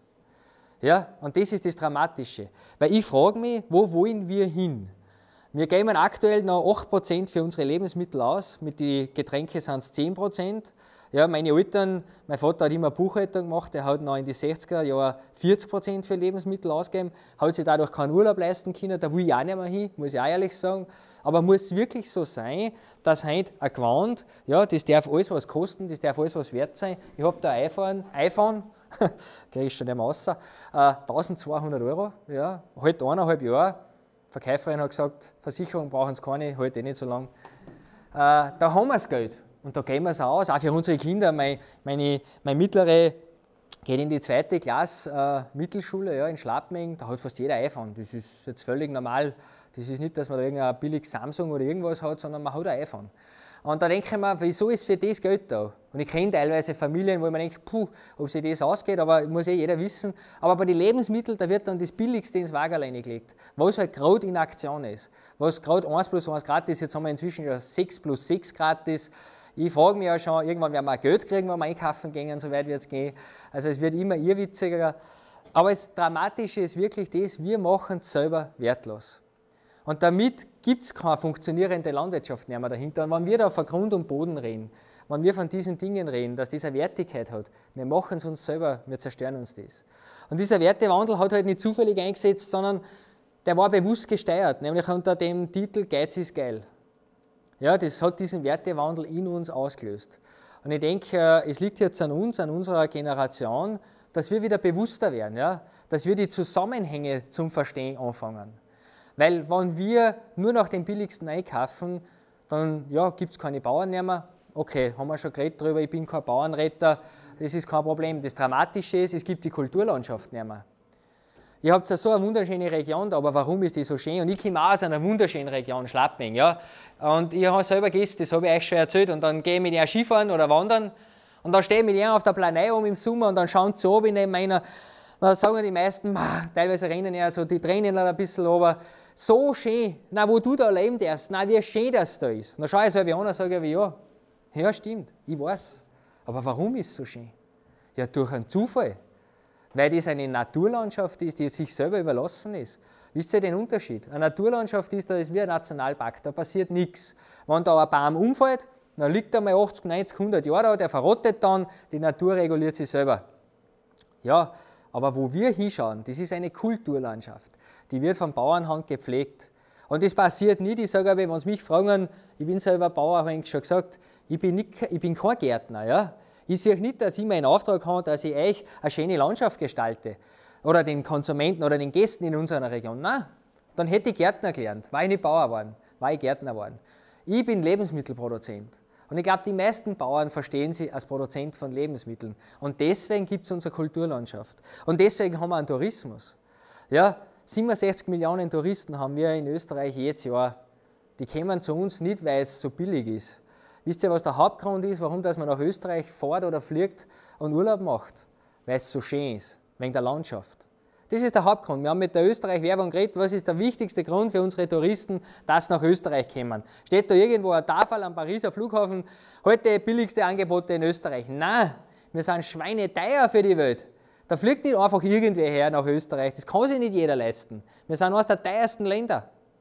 B: Ja, und das ist das Dramatische. Weil ich frage mich, wo wollen wir hin? Wir geben aktuell noch acht Prozent für unsere Lebensmittel aus, mit den Getränken sind es zehn Prozent. Ja, meine Eltern, mein Vater hat immer Buchhaltung gemacht, der hat noch in die sechziger Jahren vierzig Prozent für Lebensmittel ausgegeben, hat sich dadurch keinen Urlaub leisten können, da will ich auch nicht mehr hin, muss ich auch ehrlich sagen. Aber muss es wirklich so sein, dass heute ein Gewand, ja, das darf alles was kosten, das darf alles was wert sein. Ich habe da ein iPhone, iPhone kriege ich schon nicht mehr raus, äh, eintausendzweihundert Euro, ja, halt eineinhalb Jahre. Die Verkäuferin hat gesagt, Versicherung brauchen sie keine, halt eh nicht so lange. Äh, da haben wir das Geld. Und da gehen wir es aus, auch für unsere Kinder. Meine, meine, meine Mittlere geht in die zweite Klasse äh, Mittelschule ja, in Schlappming, da hat fast jeder iPhone. Das ist jetzt völlig normal. Das ist nicht, dass man da irgendein billiges Samsung oder irgendwas hat, sondern man hat ein iPhone. Und da denke ich mir, wieso ist für das Geld da? Und ich kenne teilweise Familien, wo man denkt, puh, ob sich das ausgeht, aber muss eh jeder wissen. Aber bei den Lebensmitteln, da wird dann das Billigste ins Wagerl reingelegt, was halt gerade in Aktion ist. Was gerade eins plus eins gratis, jetzt haben wir inzwischen ja sechs plus sechs gratis. Ich frage mich ja schon, irgendwann werden wir auch Geld kriegen, wenn wir einkaufen gehen, so weit wird es gehen. Also es wird immer irrwitziger. Aber das Dramatische ist wirklich das, wir machen es selber wertlos. Und damit gibt es keine funktionierende Landwirtschaft mehr dahinter. Und wenn wir da von Grund und Boden reden, wenn wir von diesen Dingen reden, dass das eine Wertigkeit hat, wir machen es uns selber, wir zerstören uns das. Und dieser Wertewandel hat halt nicht zufällig eingesetzt, sondern der war bewusst gesteuert, nämlich unter dem Titel Geiz ist geil. Ja, das hat diesen Wertewandel in uns ausgelöst. Und ich denke, es liegt jetzt an uns, an unserer Generation, dass wir wieder bewusster werden, ja? Dass wir die Zusammenhänge zum Verstehen anfangen. Weil wenn wir nur nach dem Billigsten einkaufen, dann ja, gibt es keine Bauern mehr. Okay, haben wir schon geredet darüber, ich bin kein Bauernretter, das ist kein Problem. Das Dramatische ist, es gibt die Kulturlandschaft nicht mehr. Ihr habt ja so eine wunderschöne Region da, aber warum ist die so schön? Und ich komme auch aus einer wunderschönen Region, Schlappming. Ja? Und ich habe selber Gäste, das habe ich euch schon erzählt. Und dann gehe ich mit ihnen Skifahren oder wandern. Und dann stehe ich mit ihnen auf der Planei um im Sommer und dann schauen sie so oben neben meiner. Dann sagen die meisten, teilweise rennen ja so die Tränen ein bisschen, aber so schön, na, wo du da leben darfst, na, wie schön das da ist. Und dann schaue ich so an und sage ich, ja, ja, stimmt, ich weiß. Aber warum ist es so schön? Ja, durch einen Zufall. Weil das eine Naturlandschaft ist, die sich selber überlassen ist. Wisst ihr den Unterschied? Eine Naturlandschaft ist, da ist wie ein Nationalpark, da passiert nichts. Wenn da ein Baum umfällt, dann liegt er mal achtzig, neunzig, hundert Jahre da, der verrottet dann, die Natur reguliert sich selber. Ja, aber wo wir hinschauen, das ist eine Kulturlandschaft. Die wird von Bauernhand gepflegt. Und das passiert nicht, ich sage aber, wenn Sie mich fragen, ich bin selber Bauer, habe ich schon gesagt, ich bin, nicht, ich bin kein Gärtner. Ja? Ich sehe nicht, dass ich meinen Auftrag habe, dass ich euch eine schöne Landschaft gestalte. Oder den Konsumenten oder den Gästen in unserer Region. Nein, dann hätte ich Gärtner gelernt. War ich nicht Bauer geworden, war ich Gärtner geworden. Ich bin Lebensmittelproduzent. Und ich glaube, die meisten Bauern verstehen sich als Produzent von Lebensmitteln. Und deswegen gibt es unsere Kulturlandschaft. Und deswegen haben wir einen Tourismus. Ja, siebenundsechzig Millionen Touristen haben wir in Österreich jedes Jahr. Die kommen zu uns nicht, weil es so billig ist. Wisst ihr, was der Hauptgrund ist, warum dass man nach Österreich fährt oder fliegt und Urlaub macht? Weil es so schön ist, wegen der Landschaft. Das ist der Hauptgrund. Wir haben mit der Österreich-Werbung geredet, was ist der wichtigste Grund für unsere Touristen, dass sie nach Österreich kommen. Steht da irgendwo eine Tafel am Pariser Flughafen, heute billigste Angebote in Österreich? Nein, wir sind schweineteuer für die Welt. Da fliegt nicht einfach irgendwer her nach Österreich, das kann sich nicht jeder leisten. Wir sind eines der teuersten Länder.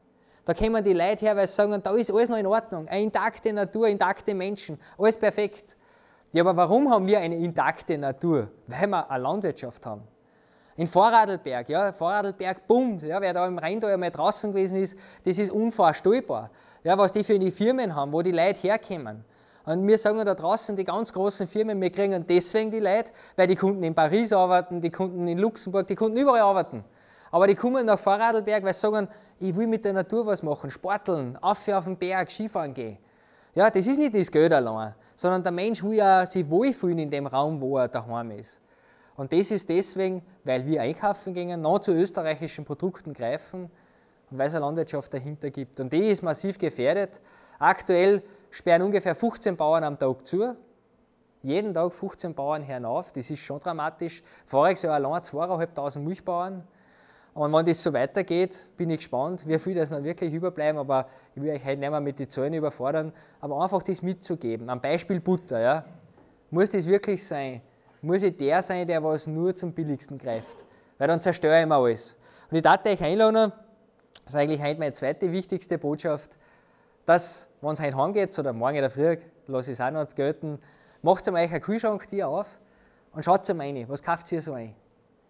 B: Da kommen die Leute her, weil sie sagen, da ist alles noch in Ordnung, eine intakte Natur, intakte Menschen, alles perfekt. Ja, aber warum haben wir eine intakte Natur? Weil wir eine Landwirtschaft haben. In Vorarlberg, ja, Vorarlberg boomt, ja, wer da im Rhein da einmal draußen gewesen ist, das ist unvorstellbar. Ja, was die für die Firmen haben, wo die Leute herkommen. Und wir sagen da draußen, die ganz großen Firmen, wir kriegen deswegen die Leute, weil die Kunden in Paris arbeiten, die Kunden in Luxemburg, die Kunden überall arbeiten. Aber die kommen nach Vorarlberg, weil sie sagen, ich will mit der Natur was machen, sporteln, auf auf den Berg, Skifahren gehen. Ja, das ist nicht das Geld allein, sondern der Mensch will ja sich wohlfühlen in dem Raum, wo er daheim ist. Und das ist deswegen, weil wir einkaufen gehen, noch zu österreichischen Produkten greifen und weil es eine Landwirtschaft dahinter gibt. Und die ist massiv gefährdet. Aktuell sperren ungefähr fünfzehn Bauern am Tag zu. Jeden Tag fünfzehn Bauern hören auf, das ist schon dramatisch. Voriges Jahr allein zweitausendfünfhundert Milchbauern. Und wenn das so weitergeht, bin ich gespannt, wie viel das noch wirklich überbleiben. Aber ich will euch heute nicht mehr mit den Zahlen überfordern, aber einfach das mitzugeben. Am Beispiel Butter. Ja. Muss das wirklich sein? Muss ich der sein, der was nur zum Billigsten greift? Weil dann zerstöre ich mir alles. Und ich darf euch einladen, das ist eigentlich heute meine zweite wichtigste Botschaft, dass, wenn es heute heimgeht oder morgen in der Früh, lasse ich es auch noch gelten, macht euch einen Kühlschrank hier auf und schaut mal rein, was kauft ihr so ein?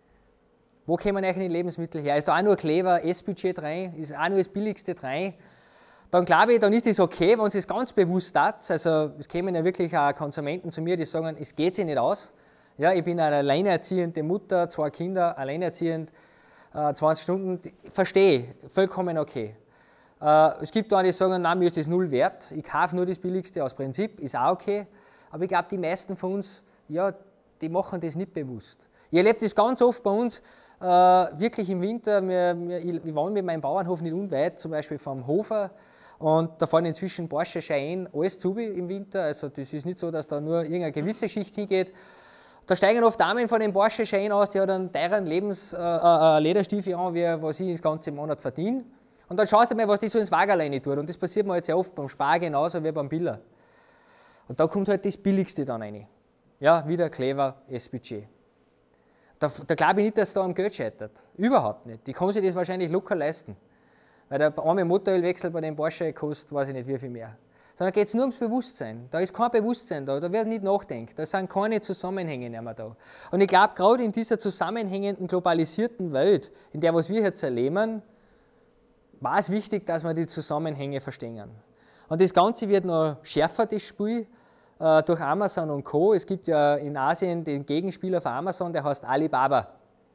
B: Wo kommen euch die Lebensmittel her? Ist da auch nur Kleber, Essbudget rein? Ist auch nur das Billigste rein? Dann glaube ich, dann ist es okay, wenn sie es ganz bewusst tat. Also es kommen ja wirklich auch Konsumenten zu mir, die sagen, es geht sich nicht aus. Ja, ich bin eine alleinerziehende Mutter, zwei Kinder, alleinerziehend, äh, zwanzig Stunden. Verstehe, vollkommen okay. Äh, es gibt auch die sagen, nein, mir ist das null wert. Ich kaufe nur das Billigste aus Prinzip, ist auch okay. Aber ich glaube, die meisten von uns, ja, die machen das nicht bewusst. Ich erlebe das ganz oft bei uns, äh, wirklich im Winter. Wir, wir, ich wohne mit meinem Bauernhof nicht unweit, zum Beispiel vom Hofer. Und da fahren inzwischen Porsche, Cheyenne, alles zu im Winter. Also das ist nicht so, dass da nur irgendeine gewisse Schicht hingeht. Da steigen oft Damen von dem Porsche Cheyenne aus, die hat einen teuren Lebens, äh, äh, Lederstiefel an, wie, was ich das ganze Monat verdiene. Und dann schaust du mal, was die so ins Wagerlein tut. Und das passiert mir halt sehr oft beim Spar genauso wie beim Biller. Und da kommt halt das Billigste dann rein. Ja, wieder Clever, S-Budget. Da, da glaube ich nicht, dass es da am Geld scheitert. Überhaupt nicht. Die kann sich das wahrscheinlich locker leisten. Weil der arme Motorölwechsel bei dem Porsche kostet, weiß ich nicht wie viel mehr. Sondern geht es nur ums Bewusstsein. Da ist kein Bewusstsein da, da wird nicht nachdenkt. Da sind keine Zusammenhänge mehr da. Und ich glaube, gerade in dieser zusammenhängenden, globalisierten Welt, in der was wir jetzt erleben, war es wichtig, dass wir die Zusammenhänge verstehen. Und das Ganze wird noch schärfer, das Spiel, äh, durch Amazon und Co. Es gibt ja in Asien den Gegenspieler von Amazon, der heißt Alibaba.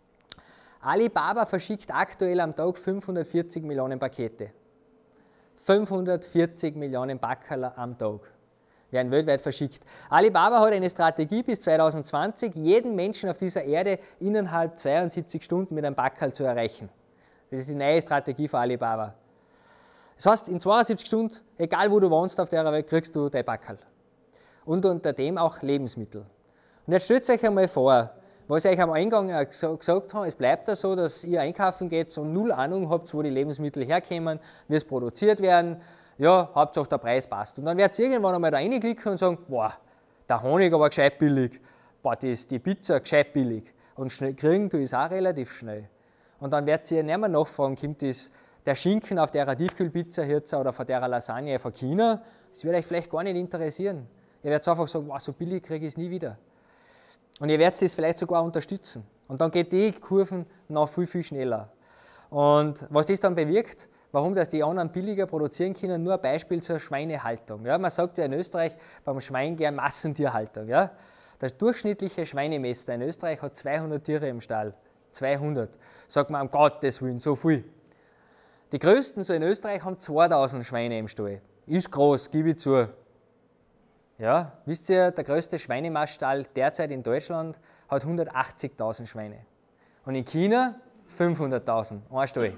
B: Alibaba verschickt aktuell am Tag fünfhundertvierzig Millionen Pakete. fünfhundertvierzig Millionen Packerl am Tag werden weltweit verschickt. Alibaba hat eine Strategie bis zweitausendzwanzig, jeden Menschen auf dieser Erde innerhalb zweiundsiebzig Stunden mit einem Packerl zu erreichen. Das ist die neue Strategie von Alibaba. Das heißt, in zweiundsiebzig Stunden, egal wo du wohnst auf der Welt, kriegst du dein Packerl. Und unter dem auch Lebensmittel. Und jetzt stellt euch einmal vor, was ich euch am Eingang gesagt habe, es bleibt da so, dass ihr einkaufen geht und null Ahnung habt, wo die Lebensmittel herkommen, wie es produziert werden. Ja, Hauptsache der Preis passt. Und dann werdet ihr irgendwann einmal da reinklicken und sagen, boah, der Honig aber gescheit billig, boah, die, die Pizza gescheit billig. Und schnell kriegen du es auch relativ schnell. Und dann werdet ihr nicht mehr nachfragen, kommt das, der Schinken auf der Tiefkühlpizza oder von der Lasagne von China, das wird euch vielleicht gar nicht interessieren. Ihr werdet einfach sagen, wow, so billig kriege ich es nie wieder. Und ihr werdet das vielleicht sogar unterstützen. Und dann geht die Kurven noch viel, viel schneller. Und was das dann bewirkt, warum das die anderen billiger produzieren können, nur ein Beispiel zur Schweinehaltung. Ja, man sagt ja in Österreich beim Schwein gern Massentierhaltung. Ja. Der durchschnittliche Schweinemester in Österreich hat zweihundert Tiere im Stall. zweihundert. Sagt man, um Gottes Willen, so viel. Die größten so in Österreich haben zweitausend Schweine im Stall. Ist groß, gebe ich zu. Ja, wisst ihr, der größte Schweinemaststall derzeit in Deutschland hat hundertachtzigtausend Schweine. Und in China fünfhunderttausend, ein Stall.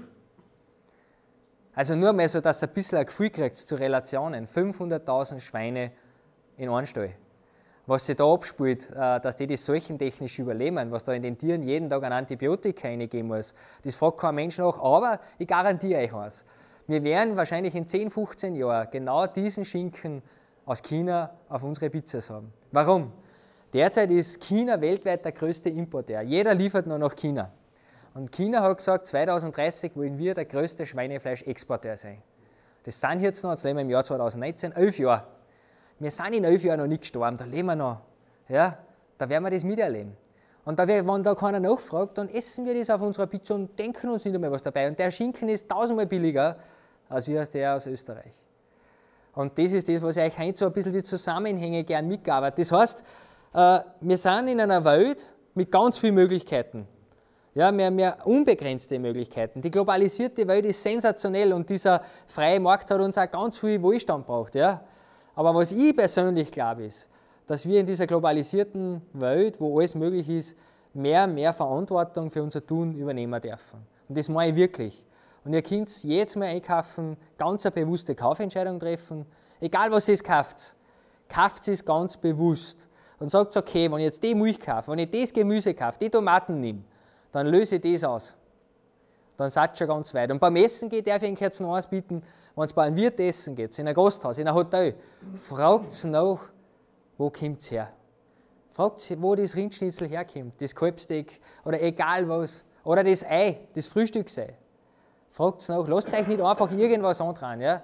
B: Also nur mal so, dass ihr ein bisschen ein Gefühl kriegt zu Relationen. fünfhunderttausend Schweine in einem Stall. Was sich da abspielt, dass die das seuchentechnisch überleben, was da in den Tieren jeden Tag an Antibiotika reingehen muss, das fragt kein Mensch nach, aber ich garantiere euch was. Wir werden wahrscheinlich in zehn, fünfzehn Jahren genau diesen Schinken aus China auf unsere Pizzas haben. Warum? Derzeit ist China weltweit der größte Importeur. Jeder liefert nur nach China. Und China hat gesagt, zweitausenddreißig wollen wir der größte Schweinefleischexporteur sein. Das sind jetzt noch, jetzt leben wir im Jahr zweitausendneunzehn, elf Jahre. Wir sind in elf Jahren noch nicht gestorben, da leben wir noch. Ja, da werden wir das miterleben. Und da, wenn da keiner nachfragt, dann essen wir das auf unserer Pizza und denken uns nicht einmal was dabei. Und der Schinken ist tausendmal billiger, als wir als der aus Österreich. Und das ist das, was ich euch heute so ein bisschen die Zusammenhänge gern mitgearbeitet. Das heißt, wir sind in einer Welt mit ganz vielen Möglichkeiten. Ja, mehr, mehr unbegrenzte Möglichkeiten. Die globalisierte Welt ist sensationell und dieser freie Markt hat uns auch ganz viel Wohlstand gebracht. Ja. Aber was ich persönlich glaube, ist, dass wir in dieser globalisierten Welt, wo alles möglich ist, mehr und mehr Verantwortung für unser Tun übernehmen dürfen. Und das mache ich wirklich. Und ihr könnt jedes Mal einkaufen, ganz eine bewusste Kaufentscheidung treffen. Egal was ihr kauft, kauft es ganz bewusst. Und sagt, okay, wenn ich jetzt die Milch kaufe, wenn ich das Gemüse kaufe, die Tomaten nehme, dann löse ich das aus. Dann seid ihr schon ganz weit. Und beim Essen geht, darf ich Ihnen jetzt noch eins bieten, wenn es bei einem Wirt essen geht, in einem Gasthaus, in einem Hotel, fragt nach, wo kommt es her? Fragt, wo das Rindschnitzel herkommt, das Kalbsteak oder egal was. Oder das Ei, das Frühstücksei. Fragt nach, lasst euch nicht einfach irgendwas andrehen. Ja?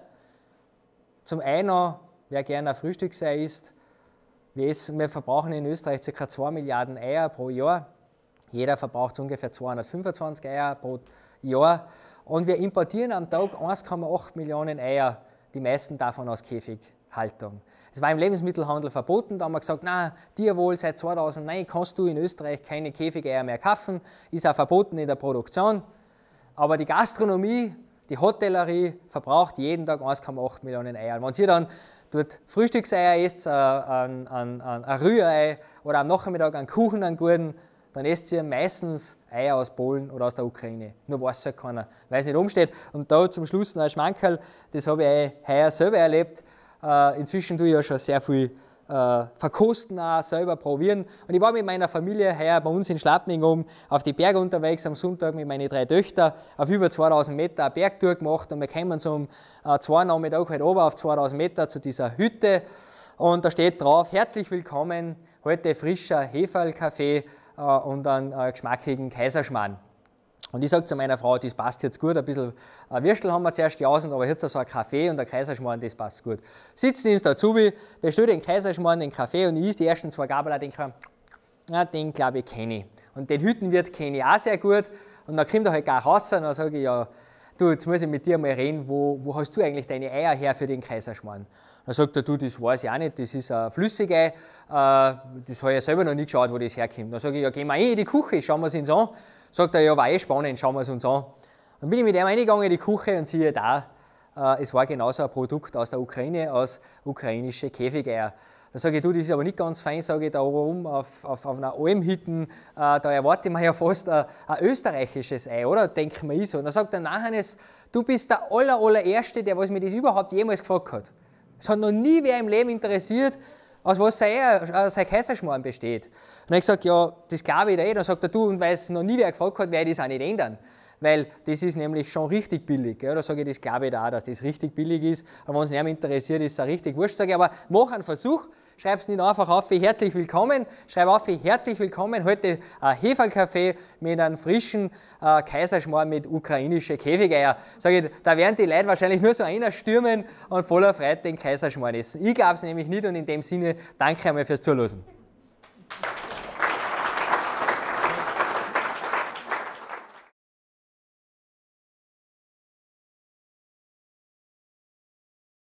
B: Zum einen, wer gerne ein Frühstücksei isst, wir, essen, wir verbrauchen in Österreich ca. zwei Milliarden Eier pro Jahr. Jeder verbraucht ungefähr zweihundertfünfundzwanzig Eier pro Jahr. Und wir importieren am Tag eins Komma acht Millionen Eier, die meisten davon aus Käfighaltung. Es war im Lebensmittelhandel verboten, da haben wir gesagt, na, Tierwohl, seit zweitausendneun kannst du in Österreich keine Käfigeier mehr kaufen, ist auch verboten in der Produktion. Aber die Gastronomie, die Hotellerie verbraucht jeden Tag eins Komma acht Millionen Eier. Wenn ihr dann dort Frühstückseier isst, äh, ein, ein, ein, ein Rührei oder am Nachmittag einen Kuchen, einen guten, dann esst ihr meistens Eier aus Polen oder aus der Ukraine. Nur weiß halt keiner, weil es nicht umsteht. Und da zum Schluss noch ein Schmankerl, das habe ich heuer selber erlebt. Äh, inzwischen tue ich ja schon sehr viel äh, verkosten, auch selber probieren. Und ich war mit meiner Familie heuer bei uns in Schlappming oben auf die Berge unterwegs, am Sonntag mit meinen drei Töchtern auf über zweitausend Meter eine Bergtour gemacht. Und wir kommen so um äh, zwei Nachmittag halt oben auf zweitausend Meter zu dieser Hütte. Und da steht drauf, herzlich willkommen, heute frischer Heferlkaffee und einen äh, geschmackigen Kaiserschmarrn. Und ich sage zu meiner Frau, das passt jetzt gut, ein bisschen äh, Würstel haben wir zuerst gejausen, aber jetzt so ein Kaffee und ein Kaiserschmarrn, das passt gut. Sitzen ins Azubi, bestelle den Kaiserschmarrn, den Kaffee und ich esse die ersten zwei Gabel, da denke ich, na, den glaube ich kenne ich. Und den Hüttenwirt kenne ich auch sehr gut und dann kommt er halt gar raus und dann sage ich, ja, du, jetzt muss ich mit dir mal reden, wo, wo hast du eigentlich deine Eier her für den Kaiserschmarrn? Dann sagt er, du, das weiß ich auch nicht, das ist ein Flüssigei, äh, das habe ich ja selber noch nicht geschaut, wo das herkommt. Dann sage ich, ja, gehen wir eh in die Küche, schauen wir es uns an. Sagt er, ja, war eh spannend, schauen wir es uns an. Dann bin ich mit ihm reingegangen in die Küche und siehe da, äh, es war genauso ein Produkt aus der Ukraine, aus ukrainische Käfigeier. Dann sage ich, du, das ist aber nicht ganz fein, sage ich, da oben auf, auf, auf einer Almhütten, äh, da erwarte ich mir ja fast ein, ein österreichisches Ei, oder? Denke mir ich so. Und dann sagt er, nein, Hannes, du bist der aller, allererste, der was mir das überhaupt jemals gefragt hat. Es hat noch nie wer im Leben interessiert, aus was sein, äh, sein Kaiserschmarrn besteht. Und dann habe ich gesagt, ja, das glaube ich eh. Dann sagt er, du, und weil es noch nie wer gefragt hat, werde ich das auch nicht ändern. Weil das ist nämlich schon richtig billig. Gell? Da sage ich, das glaube ich da auch, dass das richtig billig ist. Und wenn es nicht mehr interessiert, ist es auch richtig wurscht. Sage ich, aber mach einen Versuch, schreib es nicht einfach auf wie herzlich willkommen, schreib auf wie herzlich willkommen, heute ein Heferlkaffee mit einem frischen äh, Kaiserschmarrn mit ukrainische Käfigeier. Sage ich, da werden die Leute wahrscheinlich nur so einer stürmen und voller Freude den Kaiserschmarrn essen. Ich glaube es nämlich nicht und in dem Sinne danke einmal fürs Zuhören.